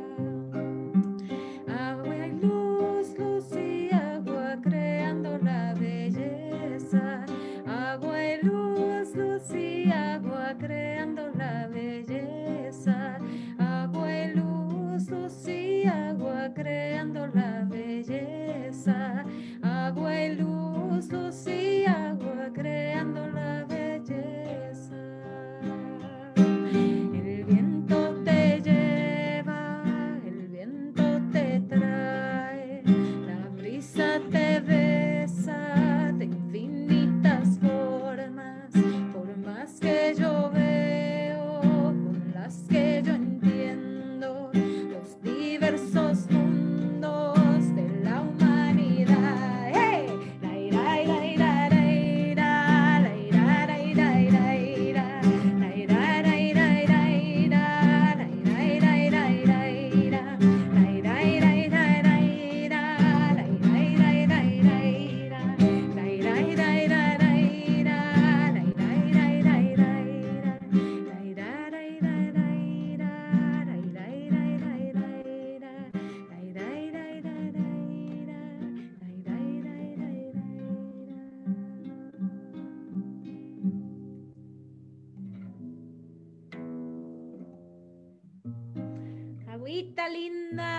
Agua y luz, luz y agua, creando la belleza. Agua y luz, luz y agua, creando la belleza. Agua y luz, luz y agua, creando la belleza. Agua y luz, luz y agua, creando la belleza. El viento te lleva, el viento te trae, la brisa te besa de infinitas formas, formas que yo veo, con las que yo entiendo los diversos mundos de la humanidad. ¡Hey! La ira, ira, ira, ira, la ira, la ira, ira, ira, la ira, la ira, ira, ira, la ira, ira, ira, ira, ira, la ira, ira, ira, ira, ira, la ira, ira, ira, ira, ira, la ira, ira, ira, ira, ira, la ira, ira, ira, ira, ira, la ira, ira, ira, ira, ira, agüita linda.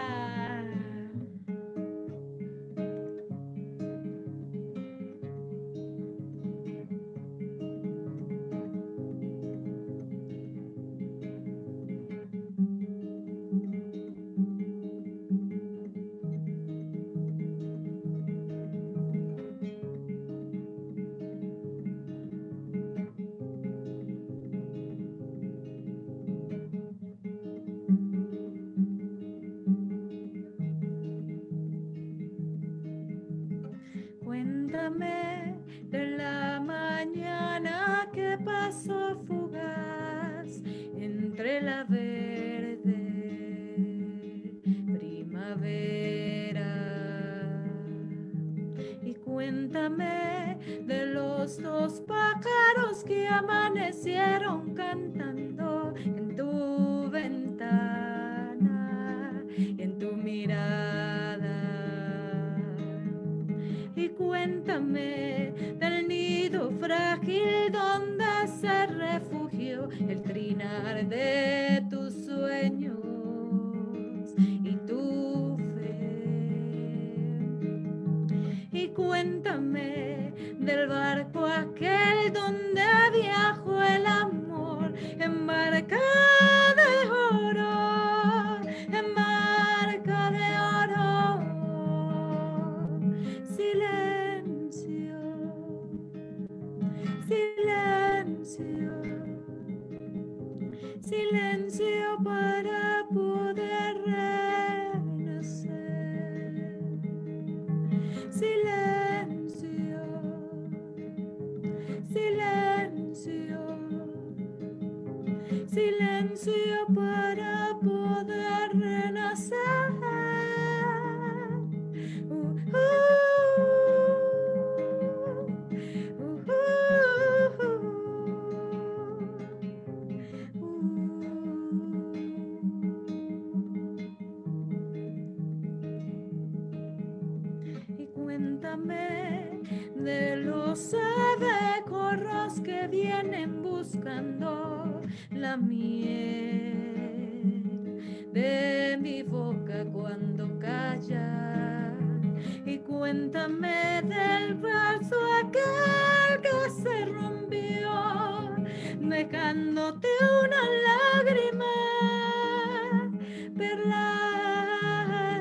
Cuéntame de la mañana que pasó fugaz entre la verde primavera. Y cuéntame de los dos pájaros que amanecieron cantando en tu ventana y en tu mirada. Y cuéntame del nido frágil donde se refugió el trinar de tus sueños y tu fe. Y cuéntame del barco aquel donde viajó el amor en barca de oro, en barca de oro. Silencio, silencio, silencio para poder renacer. Silencio, silencio, silencio para poder renacer. Uh, uh. Uh, uh, uh. que vienen buscando la miel de mi boca cuando calla. Y cuéntame del vaso aquel que se rompió, dejándote una lágrima perlada.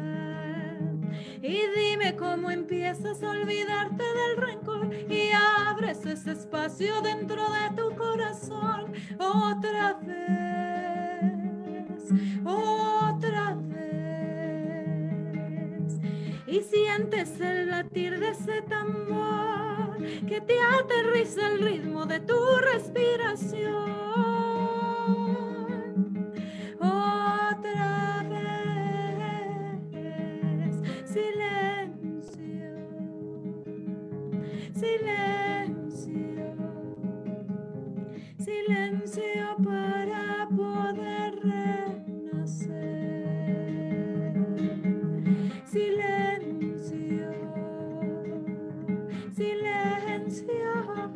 Y dime cómo empiezas a olvidarte del rencor y abres ese espacio dentro de tu corazón otra vez, otra vez. Y sientes el latir de ese tambor que te aterriza el ritmo de tu respiración. Otra vez, silencio, silencio, silencio para poder renacer. Silencio, silencio,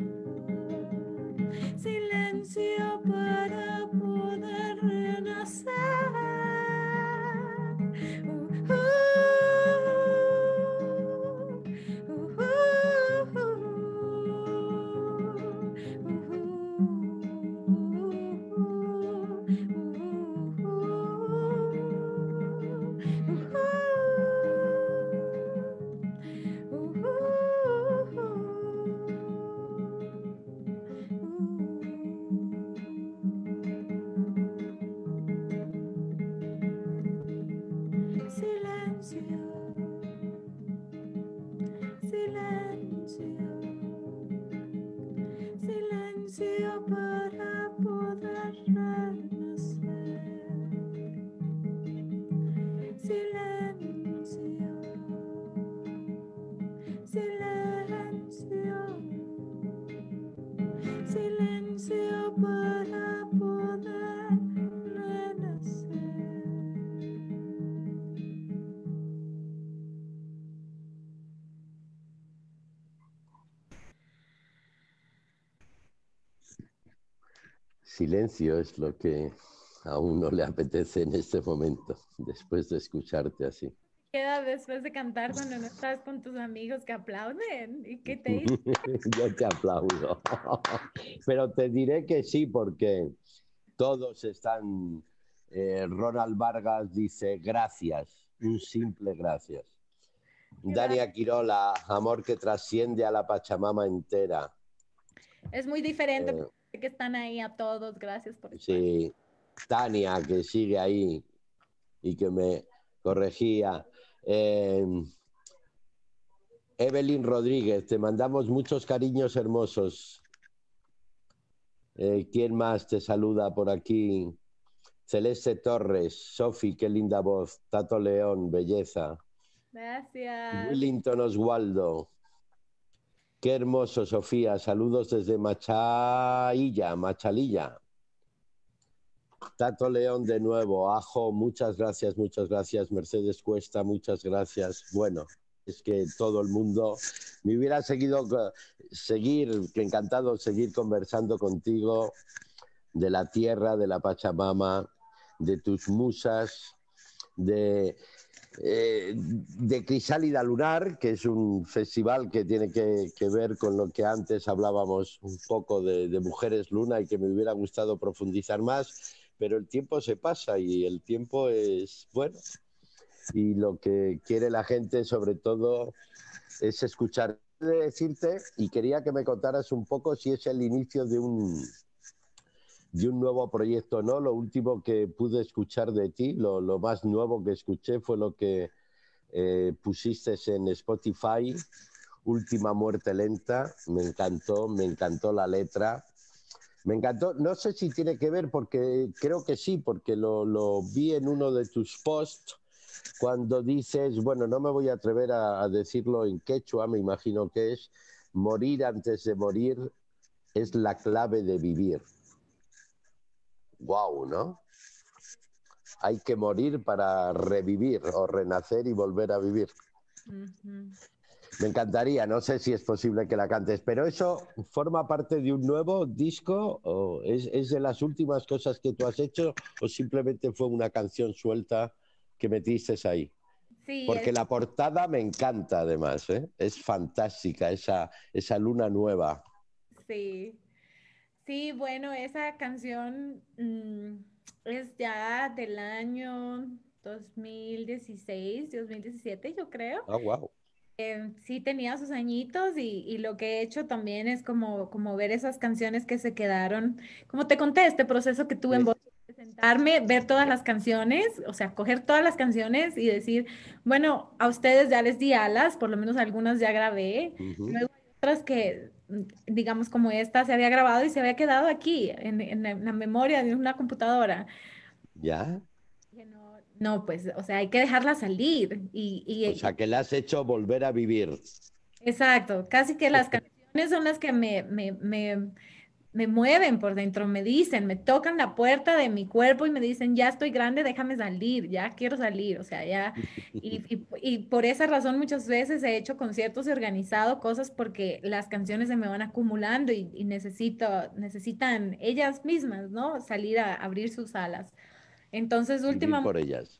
silencio para poder renacer. Uh, uh, uh, uh, uh, silencio, silencio, silencio para poder renacer. Silencio, silencio, silencio para poder renacer. Silencio es lo que a uno le apetece en este momento, después de escucharte así. Queda después de cantar cuando no estás con tus amigos que aplauden y que te dicen. Yo te aplaudo. Pero te diré que sí, porque todos están... Eh, Ronald Vargas dice gracias, un simple gracias. Dania Quirola, amor que trasciende a la Pachamama entera. Es muy diferente eh, que están ahí a todos, gracias por estar. Sí, Tania, que sigue ahí y que me corregía. Eh, Evelyn Rodríguez, te mandamos muchos cariños hermosos. Eh, ¿Quién más te saluda por aquí? Celeste Torres, Sofi, qué linda voz. Tato León, belleza. Gracias. Willington Oswaldo. Qué hermoso, Sofía. Saludos desde Machailla, Machalilla. Tato León de nuevo. Ajo, muchas gracias, muchas gracias. Mercedes Cuesta, muchas gracias. Bueno, es que todo el mundo me hubiera seguido, seguir, que encantado seguir conversando contigo de la tierra, de la Pachamama, de tus musas, de... Eh, de Crisálida Lunar, que es un festival que tiene que, que ver con lo que antes hablábamos un poco de, de Mujeres Luna y que me hubiera gustado profundizar más, pero el tiempo se pasa y el tiempo es bueno y lo que quiere la gente sobre todo es escuchar. De decirte, y quería que me contaras un poco si es el inicio de un de un nuevo proyecto, ¿no? Lo último que pude escuchar de ti, lo, lo más nuevo que escuché fue lo que eh, pusiste en Spotify, Última Muerte Lenta. Me encantó, me encantó la letra. Me encantó, no sé si tiene que ver, porque creo que sí, porque lo, lo vi en uno de tus posts, cuando dices, bueno, no me voy a atrever a, a decirlo en quechua, me imagino que es, morir antes de morir es la clave de vivir. Wow, ¿no? Hay que morir para revivir o renacer y volver a vivir. Uh-huh. Me encantaría, no sé si es posible que la cantes, pero ¿eso forma parte de un nuevo disco o es, es de las últimas cosas que tú has hecho o simplemente fue una canción suelta que metiste ahí? Sí, Porque es, la portada me encanta además, ¿eh? Es fantástica esa, esa luna nueva. sí. Sí, bueno, esa canción mm, es ya del año dos dos mil dieciséis, dos mil diecisiete, yo creo. Ah, wow. Eh, sí tenía sus añitos y, y lo que he hecho también es como, como ver esas canciones que se quedaron, como te conté, este proceso que tuve en voz, de sentarme, ver todas las canciones, o sea, coger todas las canciones y decir, bueno, a ustedes ya les di alas, por lo menos algunas ya grabé, Ujú. luego hay otras que, mm, digamos, como esta, se había grabado y se había quedado aquí, en, en la en la memoria de una computadora. ¿Ya? Dije, no, no, pues, o sea, hay que dejarla salir y, O y, sea, que le has hecho volver a vivir. exacto, casi que las canciones son las que me, me, me, me mueven por dentro, me dicen, me tocan la puerta de mi cuerpo y me dicen, ya estoy grande, déjame salir, ya quiero salir, o sea, ya, y, y, y por esa razón muchas veces he hecho conciertos y organizado cosas porque las canciones se me van acumulando y, y necesito, necesitan ellas mismas, ¿no? Salir a abrir sus alas. Entonces, Vivir últimamente por ellas.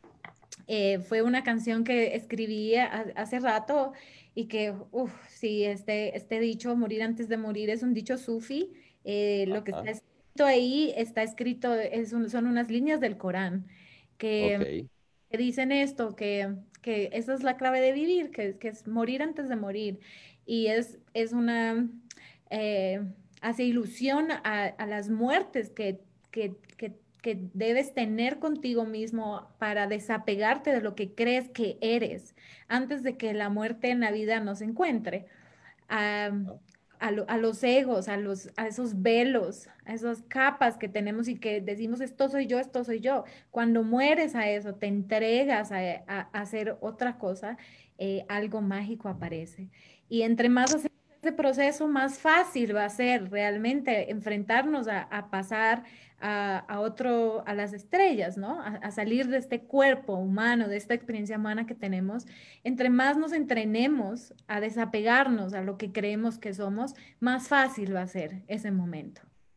eh, fue una canción que escribí ha- hace rato y que, uff, sí, este, este dicho, morir antes de morir, es un dicho sufi. Eh, lo que está Ajá. escrito ahí está escrito, es un- son unas líneas del Corán Ok. que, que dicen esto, que, que esa es la clave de vivir, que, que es morir antes de morir. Y es, es una, eh, hace ilusión a, a las muertes que, que, que que debes tener contigo mismo para desapegarte de lo que crees que eres antes de que la muerte en la vida nos encuentre. A, a, lo- a los egos, a, los, a esos velos, a esas capas que tenemos y que decimos esto soy yo, esto soy yo. Cuando mueres a eso, te entregas a, a- a hacer otra cosa, eh, algo mágico aparece. Y entre más hacemos ese proceso, más fácil va a ser realmente enfrentarnos a, a pasar a, a otro, a las estrellas, ¿no? A, a salir de este cuerpo humano, de esta experiencia humana que tenemos. Entre más nos entrenemos a desapegarnos a lo que creemos que somos, más fácil va a ser ese momento.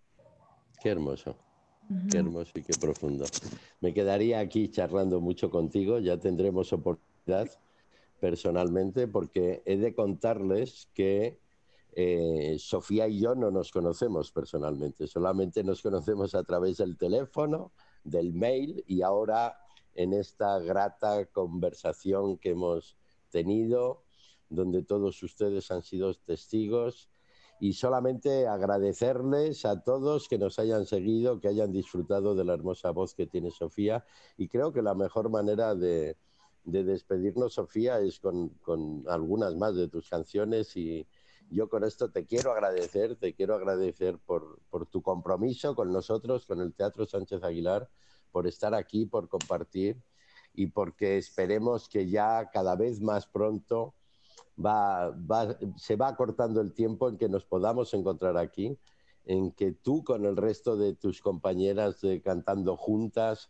Qué hermoso. Qué Ujú. hermoso y qué profundo. Me quedaría aquí charlando mucho contigo, ya tendremos oportunidad personalmente, porque he de contarles que eh, Sofía y yo no nos conocemos personalmente, solamente nos conocemos a través del teléfono, del mail y ahora en esta grata conversación que hemos tenido, donde todos ustedes han sido testigos y solamente agradecerles a todos que nos hayan seguido, que hayan disfrutado de la hermosa voz que tiene Sofía y creo que la mejor manera de, de despedirnos, Sofía, es con, con algunas más de tus canciones y yo con esto te quiero agradecer, te quiero agradecer por, por tu compromiso con nosotros, con el Teatro Sánchez Aguilar, por estar aquí, por compartir y porque esperemos que ya cada vez más pronto va, va, se va acortando el tiempo en que nos podamos encontrar aquí, en que tú con el resto de tus compañeras de cantando juntas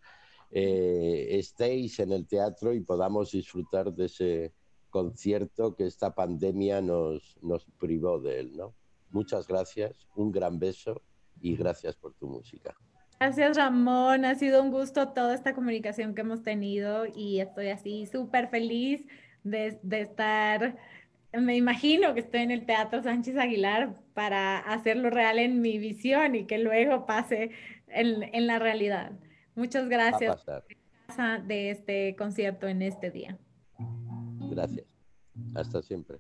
eh, estéis en el teatro y podamos disfrutar de ese concierto que esta pandemia nos, nos privó de él, ¿no? Muchas gracias, un gran beso y gracias por tu música. Gracias, Ramón. Ha sido un gusto toda esta comunicación que hemos tenido y estoy así súper feliz de, de estar. Me imagino que estoy en el Teatro Sánchez Aguilar para hacerlo real en mi visión y que luego pase en, en la realidad. Muchas Va a gracias pasar. de este concierto en este día. Gracias. Hasta siempre.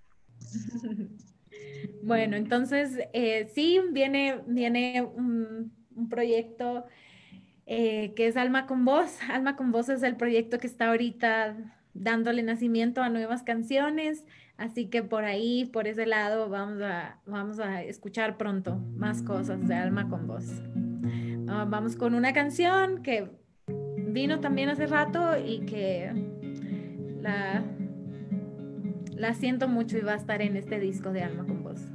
Bueno, entonces eh, sí, viene, viene un, un proyecto eh, que es Alma con Voz. Alma con Voz es el proyecto que está ahorita dándole nacimiento a nuevas canciones, así que por ahí, por ese lado, vamos a, vamos a escuchar pronto más cosas de Alma con Voz. Ah, vamos con una canción que vino también hace rato y que la, la siento mucho y va a estar en este disco de Alma con Voz.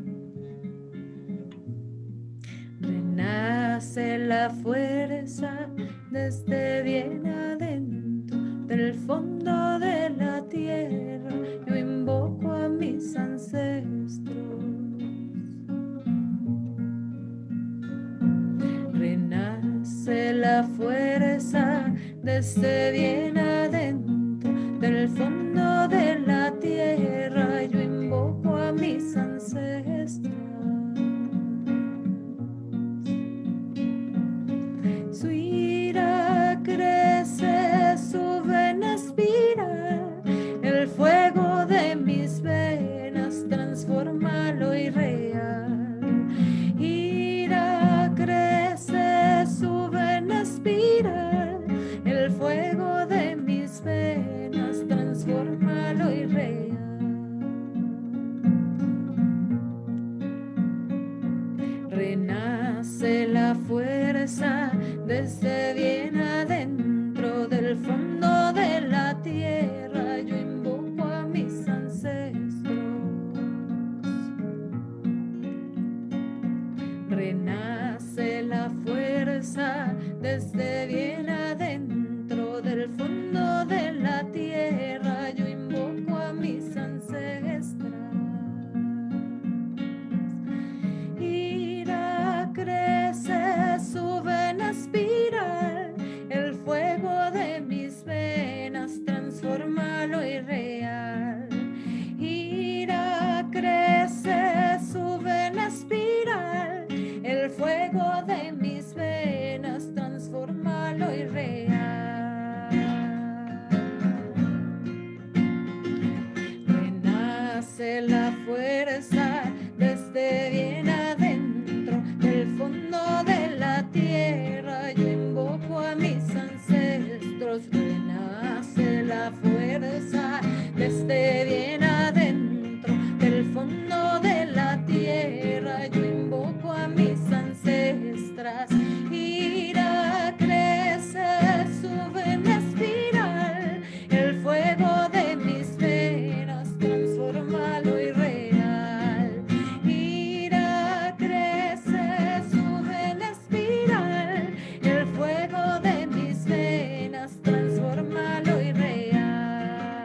Renace la fuerza desde bien adentro del fondo de la tierra. Yo invoco a mis mis ancestros. Renace la fuerza desde bien adentro, del fondo de la tierra. Yo invoco a mis ancestros. Su ira crece, sube en espiral. El fuego de mis venas, transfórmalo y real. Ira crece, sube en espiral. El fuego de mis venas, transfórmalo y real. Renace la fuerza desde bien adentro, del fondo de la tierra. Yo invoco a mis ancestros. Renace la fuerza desde bien adentro, del fondo de la tierra. Yo invoco a mis ancestros. Ira crece, sube en espiral. El fuego de mis venas, transfórmalo y real. Ira crece, sube en espiral. El fuego de mis venas, transfórmalo y real. Renace la fuerza desde bien adentro, del fondo de la tierra. Yo invoco a mis ancestros. Renace la fuerza desde bien adentro, del fondo de la tierra. Yo invoco a mis ancestras. Ira crece, sube en espiral. El fuego de mis venas, transfórmalo y real. Ira crece, sube en espiral. El fuego de mis venas, transfórmalo y real.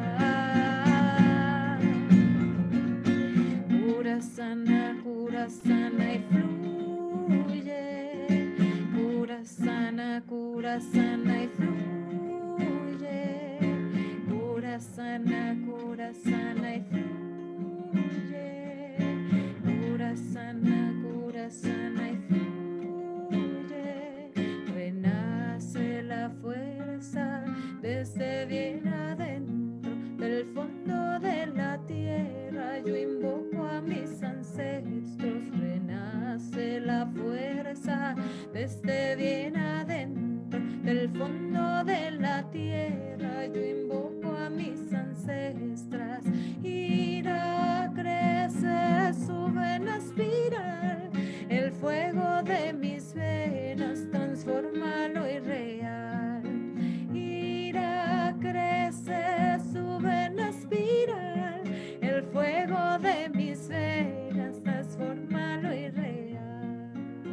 Cura sana, cura sana y fluye. Cura sana, cura sana y fluye. Cura sana, cura sana y fluye. Cura sana, cura sana y fluye. Renace la fuerza desde bien adentro, del fondo de la tierra. Yo invoco a mis ancestros. Renace la fuerza desde bien adentro, del fondo de la tierra. Yo invoco a mis ancestras. Ira crece, sube en espiral. El fuego de mis venas, transfórmalo y real. Ira crece, sube en espiral. El fuego de mis venas, transfórmalo y real.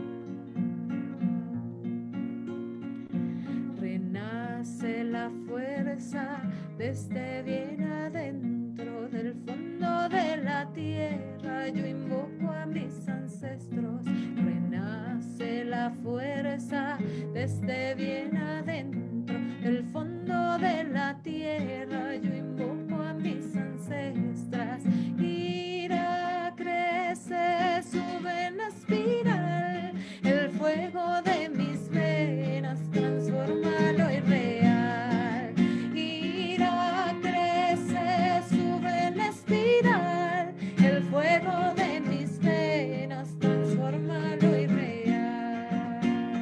Renace la fuerza desde bien adentro, del fondo de la tierra. Yo invoco a mis ancestros. Renace la fuerza desde bien adentro, del fondo de la tierra. Yo invoco a mis ancestras. Ira crece, sube en espiral. El fuego de mis venas, transfórmalo y real. Ira crece, sube en espiral. El fuego de mis venas, transfórmalo y real.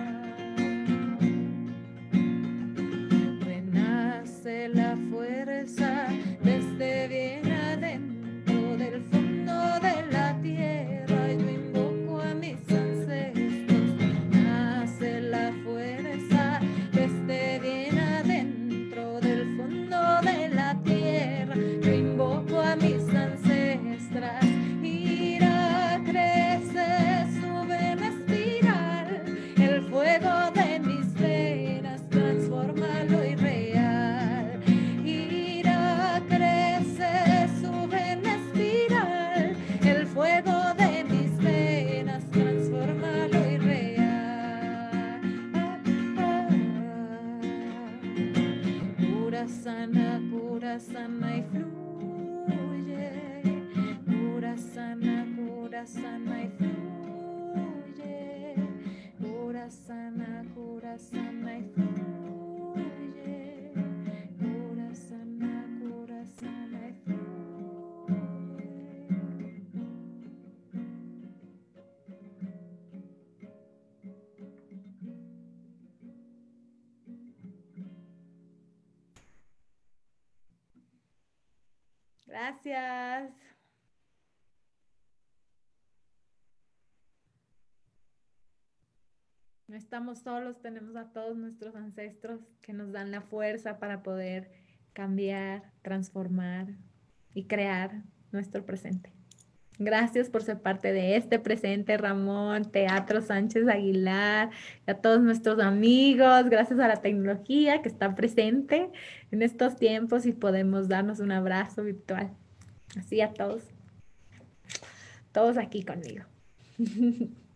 Renace la fuerza desde bien adentro, del fondo de la tierra. Yo invoco a mis ancestros. sana y fluye. Cura sana, cura sana y fluye. Cura sana, cura sana y fluye. Cura sana, cura sana y fluye. Gracias. No estamos solos, tenemos a todos nuestros ancestros que nos dan la fuerza para poder cambiar, transformar y crear nuestro presente. Gracias por ser parte de este presente, Ramón, Teatro Sánchez Aguilar, y a todos nuestros amigos. Gracias a la tecnología que está presente en estos tiempos y podemos darnos un abrazo virtual. Así a todos, todos aquí conmigo.